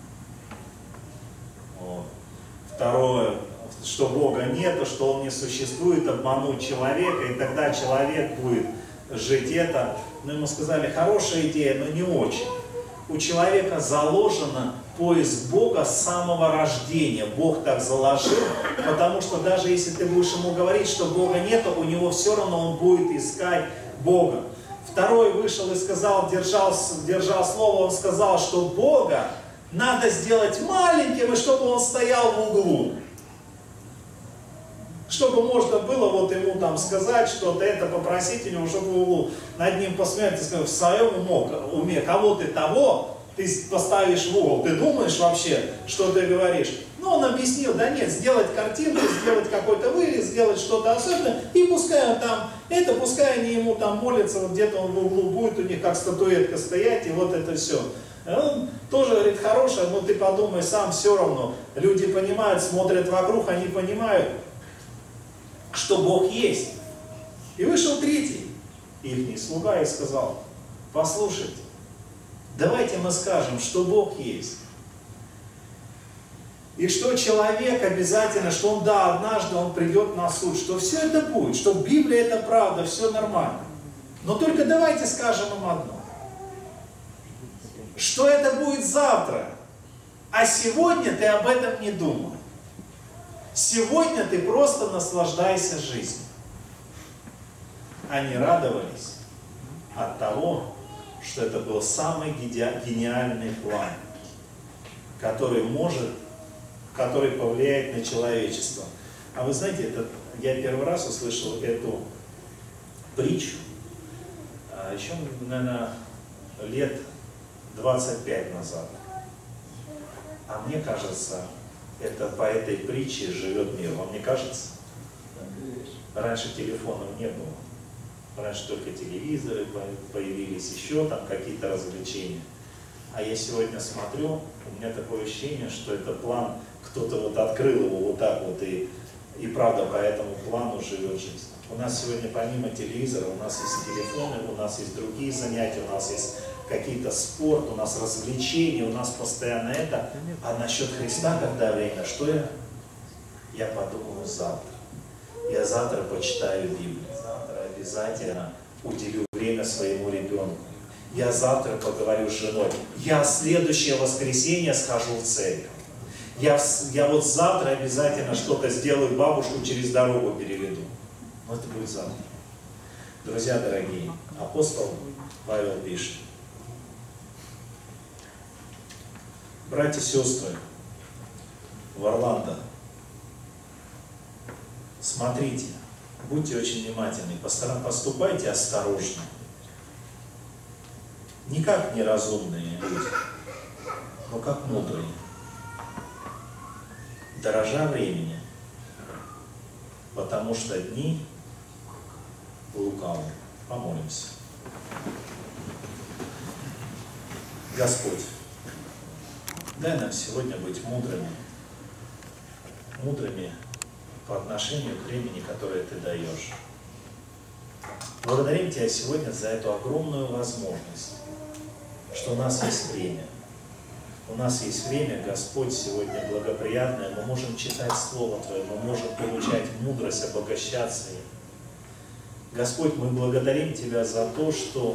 Вот. Второе, что Бога нету, что Он не существует, обмануть человека, и тогда человек будет жить это. Но ему сказали, хорошая идея, но не очень. У человека заложено поиск Бога с самого рождения. Бог так заложил, потому что даже если ты будешь ему говорить, что Бога нет, у него все равно он будет искать Бога. Второй вышел и сказал, держал слово, он сказал, что Бога надо сделать маленьким, и чтобы он стоял в углу. Чтобы можно было вот ему там сказать что-то, это попросить у него, чтобы в углу над ним посмеяться, сказать, в своем уме, кого ты того, ты поставишь в угол, ты думаешь вообще, что ты говоришь? Ну, он объяснил, да нет, сделать картинку, сделать какой-то вырез, сделать что-то особенное, и пускай он там, пускай они ему там молятся, вот где-то он в углу будет у них как статуэтка стоять, и вот это все. Он тоже говорит, хорошее, но ты подумай сам, все равно. Люди понимают, смотрят вокруг, они понимают, что Бог есть. И вышел третий, ихний слуга, и сказал, послушайте, давайте мы скажем, что Бог есть. И что человек обязательно, что он, да, однажды он придет на суд, что все это будет, что Библия это правда, все нормально. Но только давайте скажем им одно. Что это будет завтра, а сегодня ты об этом не думай. Сегодня ты просто наслаждайся жизнью. Они радовались от того, что это был самый гениальный план, который повлияет на человечество. А вы знаете, я первый раз услышал эту притчу, еще, наверное, лет 25 назад. А мне кажется, это по этой притче живет мир. Вам не кажется? Раньше телефонов не было. Раньше только телевизоры появились, еще там какие-то развлечения. А я сегодня смотрю, у меня такое ощущение, что это план, кто-то вот открыл его вот так вот, и правда по этому плану живет жизнь. У нас сегодня помимо телевизора, у нас есть телефоны, у нас есть другие занятия, у нас есть какие-то спорт, у нас развлечения, у нас постоянно это. А насчет Христа, когда время, что я подумаю завтра. Я завтра почитаю Библию, завтра обязательно уделю время своему ребенку. Я завтра поговорю с женой. Я в следующее воскресенье схожу в церковь. Я вот завтра обязательно что-то сделаю, бабушку через дорогу переведу. Но это будет завтра. Друзья дорогие, апостол Павел пишет: братья и сестры в Орландо, смотрите, будьте очень внимательны, поступайте осторожно. Не как неразумные люди, но как мудрые. Дорожа времени, потому что дни лукавы. Помолимся. Господь, дай нам сегодня быть мудрыми, мудрыми по отношению к времени, которое Ты даешь. Благодарим Тебя сегодня за эту огромную возможность, что у нас есть время. У нас есть время, Господь, сегодня благоприятное, мы можем читать Слово Твое, мы можем получать мудрость, обогащаться им. Господь, мы благодарим Тебя за то, что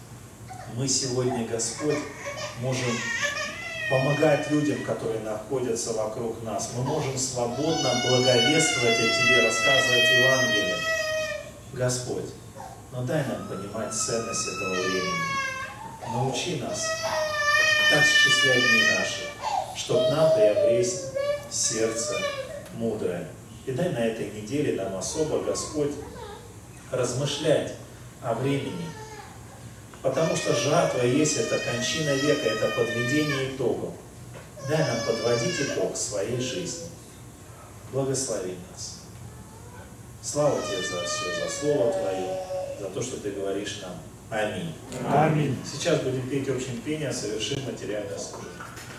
мы сегодня, Господь, можем помогать людям, которые находятся вокруг нас. Мы можем свободно благовествовать о Тебе, рассказывать Евангелие. Господь, но дай нам понимать ценность этого времени. Научи нас так счислять дни наши, чтобы нам приобрести сердце мудрое. И дай на этой неделе нам особо, Господь, размышлять о времени. Потому что жатва есть, это кончина века, это подведение итогов. Дай нам подводить итог своей жизни. Благослови нас. Слава Тебе за все, за Слово Твое, за то, что Ты говоришь нам. Аминь. Аминь. Сейчас будем петь общим пением, совершим материальное служение.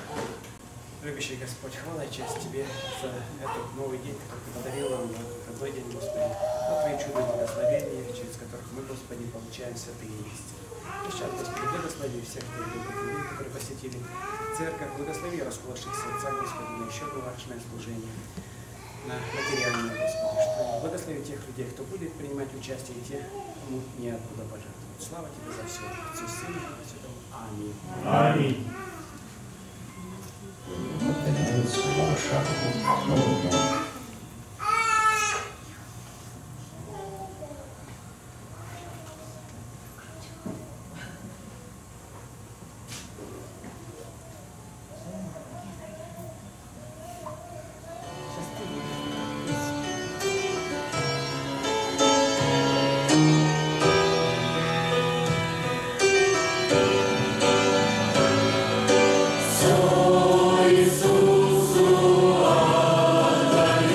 Любящий Господь, хвала и честь Тебе за этот новый день, который Ты подарил нам, за выходной день, Господи, за Твои чудо и благословения, через которых мы, Господи, получаем святые истины. И сейчас, Господи, благослови всех Твоих людей, которые посетили церковь, благослови расколовших сердца, Господи, на еще одно важное служение, на материальное, Господи, что благослови тех людей, кто будет принимать участие, и тех, кому неоткуда пожертвовать. Слава Тебе за все, Отцу, Сыну и Святому. Аминь. Аминь. Иисусу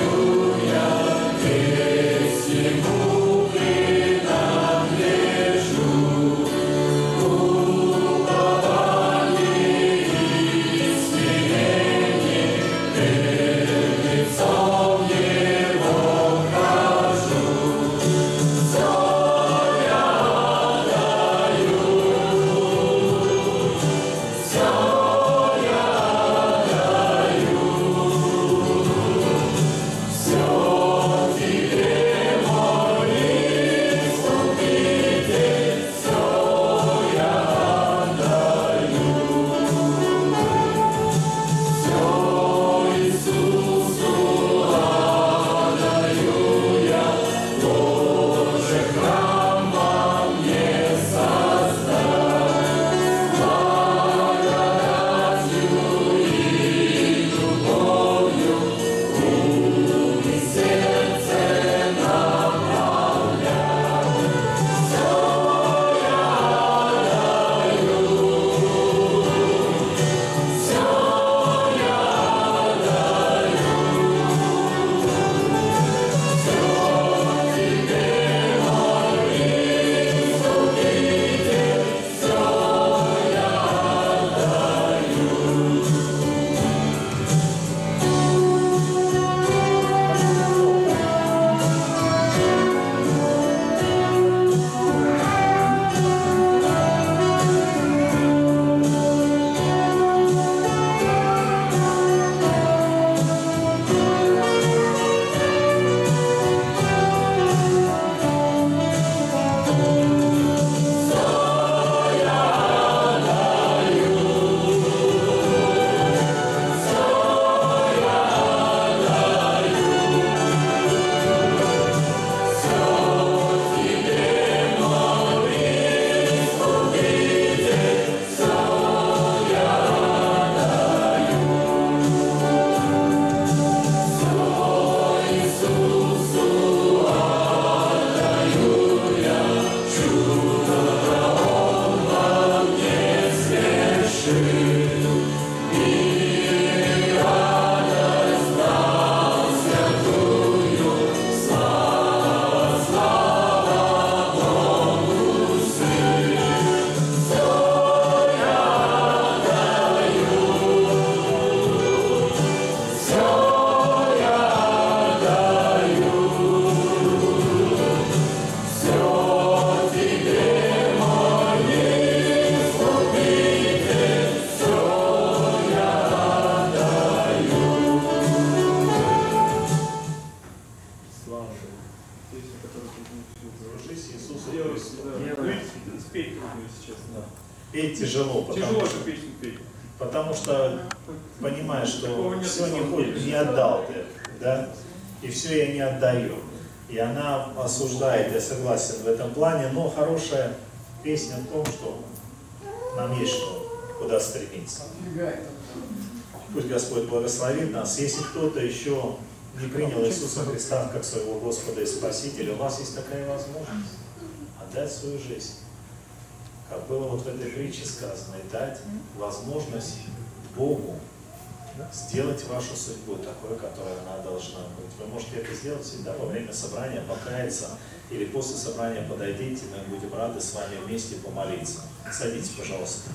тяжело, потому что понимаешь, что все не отдал ты, да, и все я не отдаю. И она осуждает, я согласен в этом плане, но хорошая песня в том, что нам есть что, куда стремиться. Пусть Господь благословит нас. Если кто-то еще не принял Иисуса Христа как своего Господа и Спасителя, у вас есть такая возможность отдать свою жизнь. Как было вот в этой притче сказано, и дать возможность Богу сделать вашу судьбу такой, которой она должна быть. Вы можете это сделать всегда во время собрания, покаяться, или после собрания подойдите, мы будем рады с вами вместе помолиться. Садитесь, пожалуйста.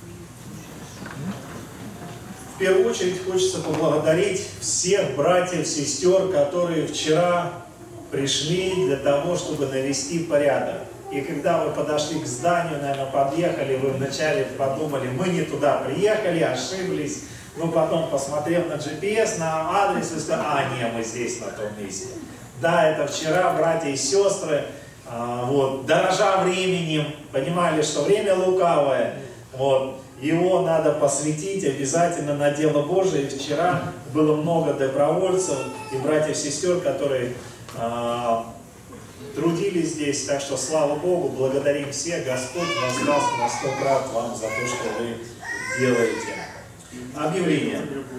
В первую очередь хочется поблагодарить всех братьев, сестер, которые вчера пришли для того, чтобы навести порядок. И когда вы подошли к зданию, наверное, подъехали, вы вначале подумали, мы не туда приехали, ошиблись. Но потом, посмотрев на GPS, на адрес, и сказали, не, мы здесь, на том месте. Да, это вчера братья и сестры, дорожа временем, понимали, что время лукавое, его надо посвятить обязательно на дело Божие. И вчера было много добровольцев и братьев и сестер, которые трудились здесь. Так что слава Богу, благодарим всех. Господь воздаст на 100 крат вам за то, что вы делаете. Объявление.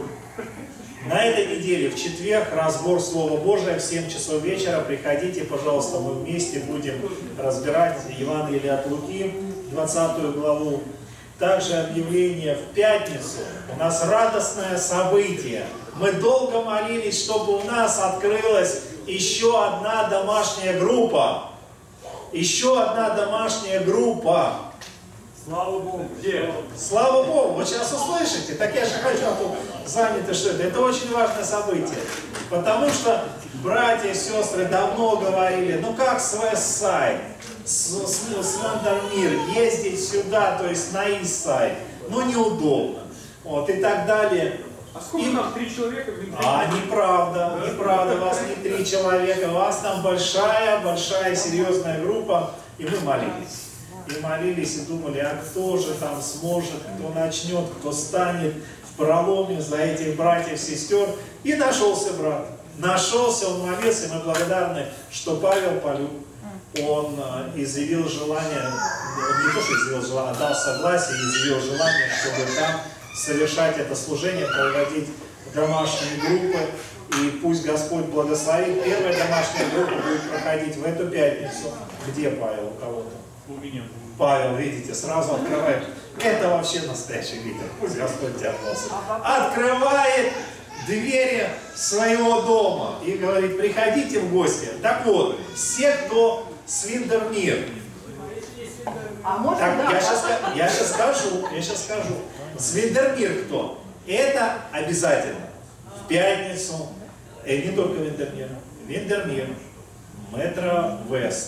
На этой неделе в четверг разбор Слова Божия в 7 часов вечера. Приходите, пожалуйста, мы вместе будем разбирать Евангелие от Луки, 20 главу. Также объявление в пятницу. У нас радостное событие. Мы долго молились, чтобы у нас открылась еще одна домашняя группа. Еще одна домашняя группа. Слава Богу. Где? Слава Богу. Вот сейчас услышите. Так я же хочу, а то заняты что это. Это очень важное событие. Потому что братья и сестры давно говорили, как с Вестсайд, с Вандермир, ездить сюда, то есть на Иссайд, неудобно. И так далее. А сколько нам? 3 человека? Неправда. Неправда. Вас не 3 человека. У вас там большая серьезная группа. И мы молились. И молились, и думали, а кто же там сможет, кто начнет, кто станет в проломе за этих братьев, сестер. И нашелся брат. Нашелся, он молился, и мы благодарны, что Павел Полюб, он изъявил желание, не то, что изъявил желание, а дал согласие, изъявил желание, чтобы там совершать это служение, проводить домашние группы. И пусть Господь благословит. Первая домашняя группа будет проходить в эту пятницу. Где Павел? У кого-то? У меня. Павел, видите, сразу открывает. Это вообще настоящий лидер. Пусть Господь тебя просит. Открывает двери своего дома и говорит, приходите в гости. Так вот, все, кто с Виндермир. Так, я сейчас скажу. С Виндермир кто? Это обязательно. В пятницу. Не только Виндермир. Виндермир. Метро Вест.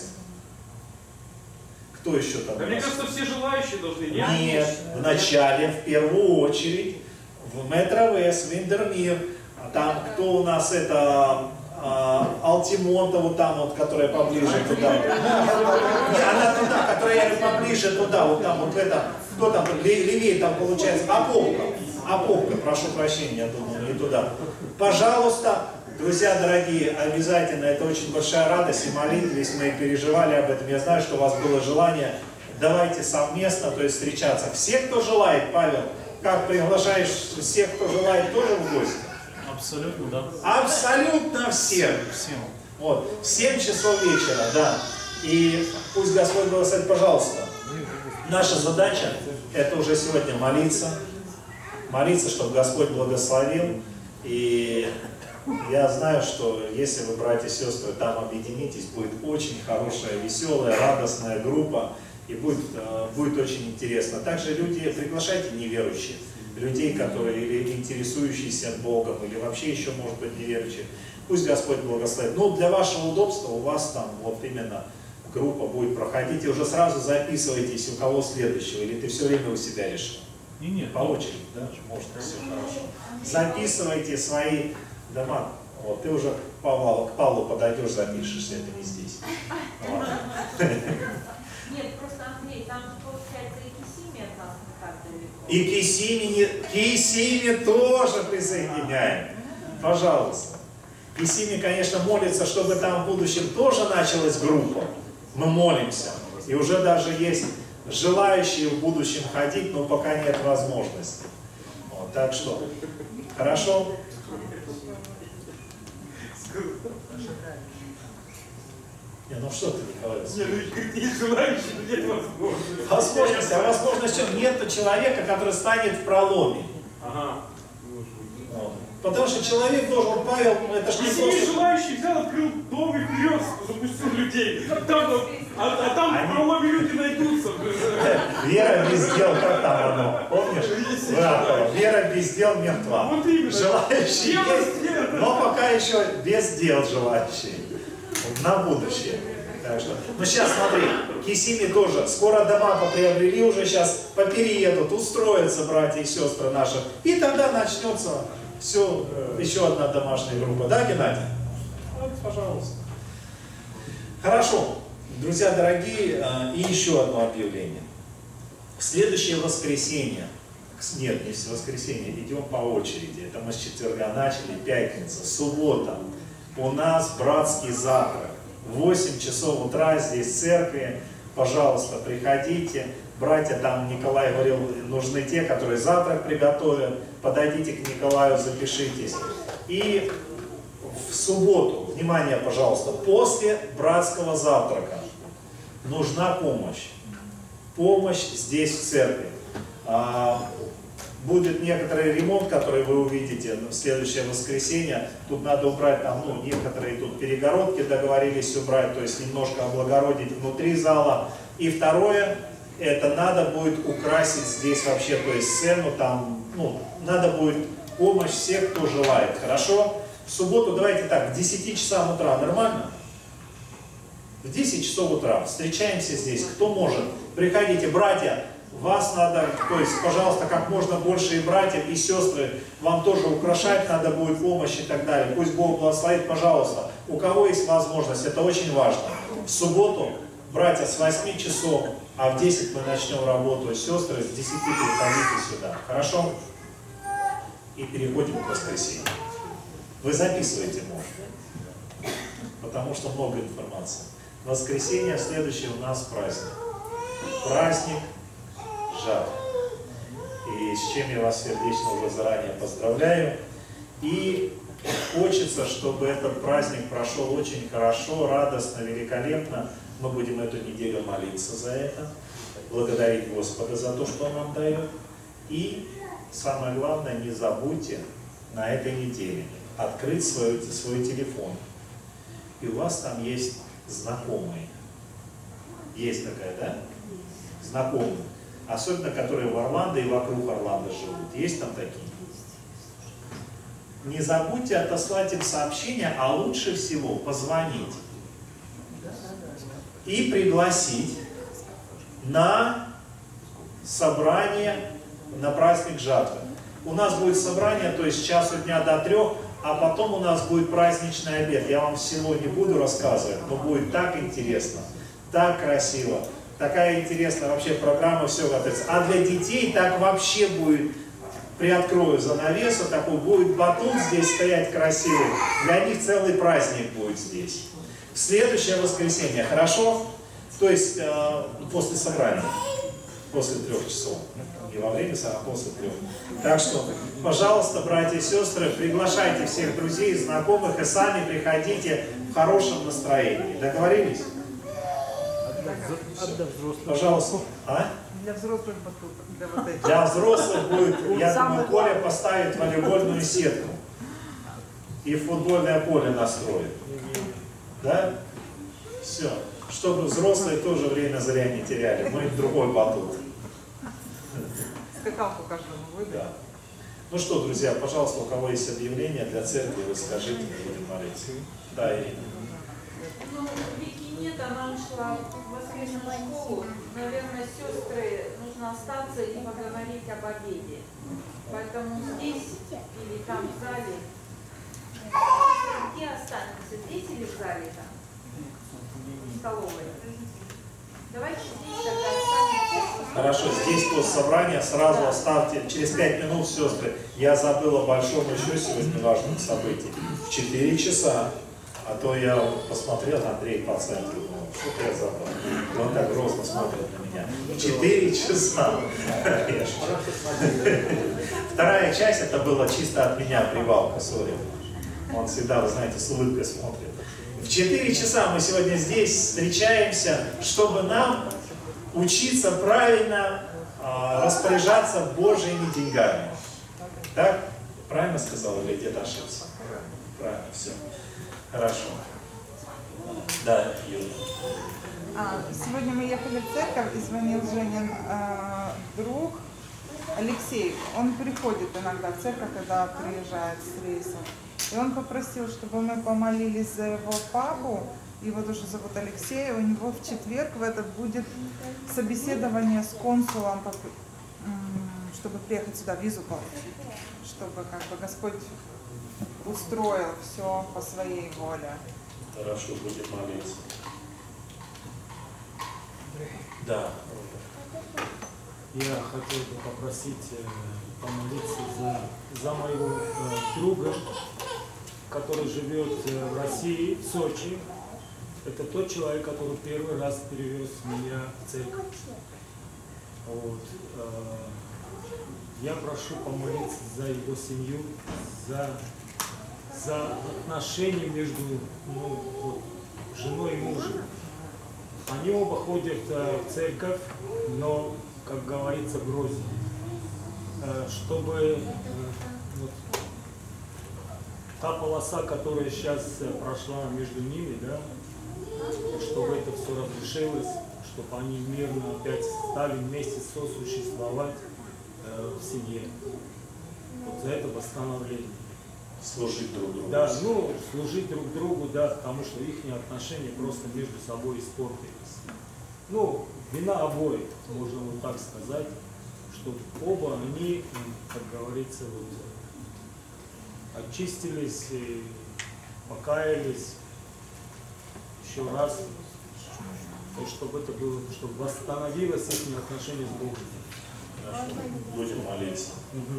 Кто еще там? Мне кажется, все желающие должны. Нет, вначале, в первую очередь, в Метро Вест, Виндермир. Там кто у нас это... Алтимонта, которая поближе туда. Не, она туда, которая поближе туда, там, это. Кто там, левее там получается? Аповка, прошу прощения, я думал, не туда. Пожалуйста, друзья дорогие, обязательно, это очень большая радость, и молились, мы переживали об этом. Я знаю, что у вас было желание, давайте совместно, то есть встречаться. Все, кто желает, Павел, как приглашаешь всех, кто желает, тоже в гости? Абсолютно, да. Абсолютно всем. В 7 часов вечера, да. И пусть Господь благословит, пожалуйста. Наша задача, это уже сегодня молиться. Молиться, чтобы Господь благословил. И я знаю, что если вы, братья и сестры, там объединитесь, будет очень хорошая, веселая, радостная группа. И будет очень интересно. Также люди, приглашайте неверующих. Людей, которые или интересующиеся Богом, или вообще еще, может быть, неверующие. Пусть Господь благословит. Для вашего удобства у вас там именно группа будет проходить. И уже сразу записывайтесь, у кого следующего. Или ты все время у себя решил? Нет. По очереди, да? Может, все хорошо. Записывайте свои дома. Ты уже к Павлу подойдешь, запишешься, это не здесь. Нет, просто, Андрей, там получается и семья нас. И Кисими тоже присоединяем. Пожалуйста. Кисими, конечно, молится, чтобы там в будущем тоже началась группа. Мы молимся. И уже даже есть желающие в будущем ходить, но пока нет возможности. Вот, так что, хорошо? Не, ну что ты, Николай? Есть желающие, но нет возможности. Возможность, а возможность в чем? Нет человека, который станет в проломе. Ага. Вот. Потому что человек должен, Павел, это же не Если просто... есть желающий, взял, открыл дом и вперед, запустил людей. Там в проломе люди найдутся. Вера без дел, как там оно? Помнишь? Вера без дел мертва. Вот именно. Желающие есть, но пока еще без дел желающие. На будущее. Так что, ну сейчас смотри, Кисими тоже, скоро дома поприобрели, уже сейчас попереедут, устроятся братья и сестры наши. И тогда начнется все, еще одна домашняя группа. Да, Геннадий? Вот, пожалуйста. Хорошо. Друзья дорогие, и еще одно объявление. В следующее воскресенье, нет, не в воскресенье, идем по очереди. Это мы с четверга начали, пятница, суббота. У нас братский завтрак. В 8 часов утра здесь в церкви. Пожалуйста, приходите. Братья, там Николай говорил, нужны те, которые завтрак приготовят. Подойдите к Николаю, запишитесь. И в субботу, внимание, пожалуйста, после братского завтрака нужна помощь. Помощь здесь в церкви. Будет некоторый ремонт, который вы увидите в следующее воскресенье. Тут надо убрать, там, ну, некоторые тут перегородки договорились убрать, то есть немножко облагородить внутри зала. И второе, это надо будет украсить здесь вообще, то есть сцену, там, ну, надо будет помощь всех, кто желает. Хорошо? В субботу давайте так, к 10 часам утра, нормально? В 10 часов утра встречаемся здесь. Кто может? Приходите, братья. Вас надо, то есть, пожалуйста, как можно больше и братьев, и сестры, вам тоже украшать надо будет помощь и так далее. Пусть Бог благословит, пожалуйста. У кого есть возможность, это очень важно. В субботу, братья, с 8 часов, а в 10 мы начнем работу. Сестры, с 10 приходите сюда. Хорошо? И переходим к воскресенью. Вы записываете, может, потому что много информации. Воскресенье, следующий у нас праздник. Праздник жатвы. И с чем я вас сердечно уже заранее поздравляю. И хочется, чтобы этот праздник прошел очень хорошо, радостно, великолепно. Мы будем эту неделю молиться за это, благодарить Господа за то, что Он нам дает. И самое главное, не забудьте на этой неделе открыть свой телефон. И у вас там есть знакомые. Есть такая, да? Знакомые. Особенно, которые в Орландо и вокруг Орландо живут. Есть там такие? Не забудьте отослать им сообщение, а лучше всего позвонить и пригласить на собрание, на праздник жатвы. У нас будет собрание, то есть с часу дня до 3, а потом у нас будет праздничный обед. Я вам всего не буду рассказывать, но будет так интересно, так красиво. Такая интересная вообще программа, все готовится. А для детей так вообще будет, приоткрою занавесу, такой будет батут здесь стоять красивый. Для них целый праздник будет здесь. В следующее воскресенье, хорошо? То есть после собрания, после 3 часов. Не во время, а после 3. Так что, пожалуйста, братья и сестры, приглашайте всех друзей, знакомых и сами приходите в хорошем настроении. Договорились? Пожалуйста. А? Для взрослых батут. Для взрослых будет, я думаю, Коля поставит волейбольную сетку. И футбольное поле настроит. Да? Все. Чтобы взрослые тоже время зря не теряли. Мы им другой батут. Скакалку каждому выдать. Да. Ну что, друзья, пожалуйста, у кого есть объявление для церкви, вы скажите, мы будем молиться. Да, Ирина. Ну, Вики нет, она ушла в воскресную школу. Наверное, сестры нужно остаться и поговорить об обеде. Поэтому здесь или там в зале. Где останемся? Здесь или в зале там? В столовой. Давайте здесь тогда останемся. Хорошо, здесь после собрания сразу оставьте, через 5 минут, сестры, я забыл о большом еще сегодня важном событии. В 4 часа, а то я посмотрел на Андрея по центру, думал, что я забыл. Он так грозно смотрит на меня. В 4 часа. Вторая часть, это было чисто от меня, привалка, сори. Он всегда, вы знаете, с улыбкой смотрит. В 4 часа мы сегодня здесь встречаемся, чтобы нам учиться правильно распоряжаться Божьими деньгами. Так? Правильно сказал или где-то ошибся? Правильно, все. Хорошо. Да, Юля. Сегодня мы ехали в церковь, и звонил Женин друг Алексей. Он приходит иногда в церковь, когда приезжает с рейсом. И он попросил, чтобы мы помолились за его папу. Его тоже зовут Алексей. У него в четверг в этот будет собеседование с консулом, чтобы приехать сюда, визу получить. Чтобы как бы Господь устроил все по своей воле. Хорошо, будем молиться. Да. Я хотел бы попросить помолиться за моего друга, который живет в России, в Сочи. Это тот человек, который первый раз перевез меня в церковь. Вот. Я прошу помолиться за его семью, за отношения между женой и мужем. Они оба ходят в церковь, но, как говорится, в рознь. Чтобы та полоса, которая сейчас прошла между ними, да, чтобы это все разрешилось, чтобы они мирно опять стали вместе сосуществовать в семье. Вот за это восстановление. Служить друг другу. Да, служить друг другу, да, потому что их отношения просто между собой испортились. Вина обоих, можно вот так сказать, что оба они, как говорится, очистились, и покаялись еще раз, чтобы это было, чтобы восстановилось их отношение с Богом. Хорошо. Будем молиться.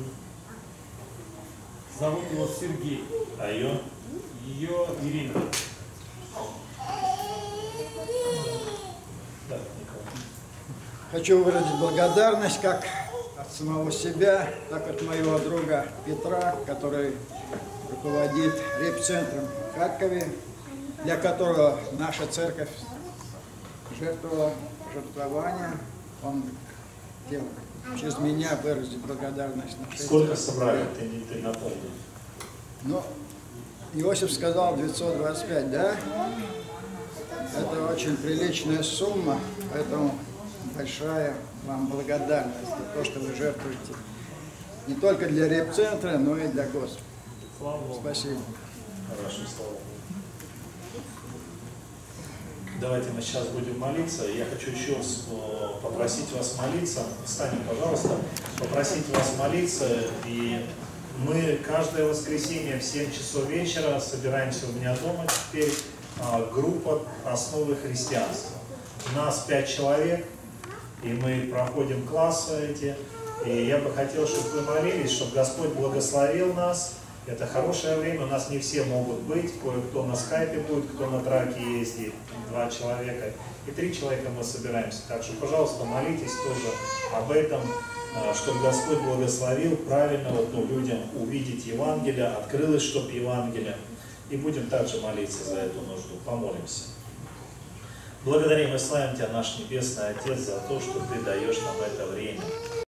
Зовут его Сергей. А ее? Ее Ирина. Да, Николай. Хочу выразить благодарность как от самого себя, так и от моего друга Петра, который руководит репцентром в Харькове, для которого наша церковь жертвовала жертвование. Он хотел через меня выразить благодарность нашей Сколько церкви. собрали? Ты напомни. Иосиф сказал 925, да? Это очень приличная сумма, поэтому большая вам благодарность за то, что вы жертвуете не только для репцентра, но и для Господа. Спасибо. Хорошо, слава Богу. Давайте мы сейчас будем молиться. Я хочу еще раз попросить вас молиться. Встанем, пожалуйста. Попросить вас молиться. И мы каждое воскресенье в 7 часов вечера собираемся у меня дома теперь. Группа «Основы христианства». У нас 5 человек, и мы проходим классы эти. И я бы хотел, чтобы вы молились, чтобы Господь благословил нас. Это хорошее время, у нас не все могут быть, кое-кто на скайпе будет, кто на траке ездит, 2 человека, и 3 человека мы собираемся. Так что, пожалуйста, молитесь тоже об этом, чтобы Господь благословил правильно людям увидеть Евангелие, открылось, чтобы Евангелие. И будем также молиться за эту нужду. Помолимся. Благодарим и славим Тебя, наш Небесный Отец, за то, что Ты даешь нам это время.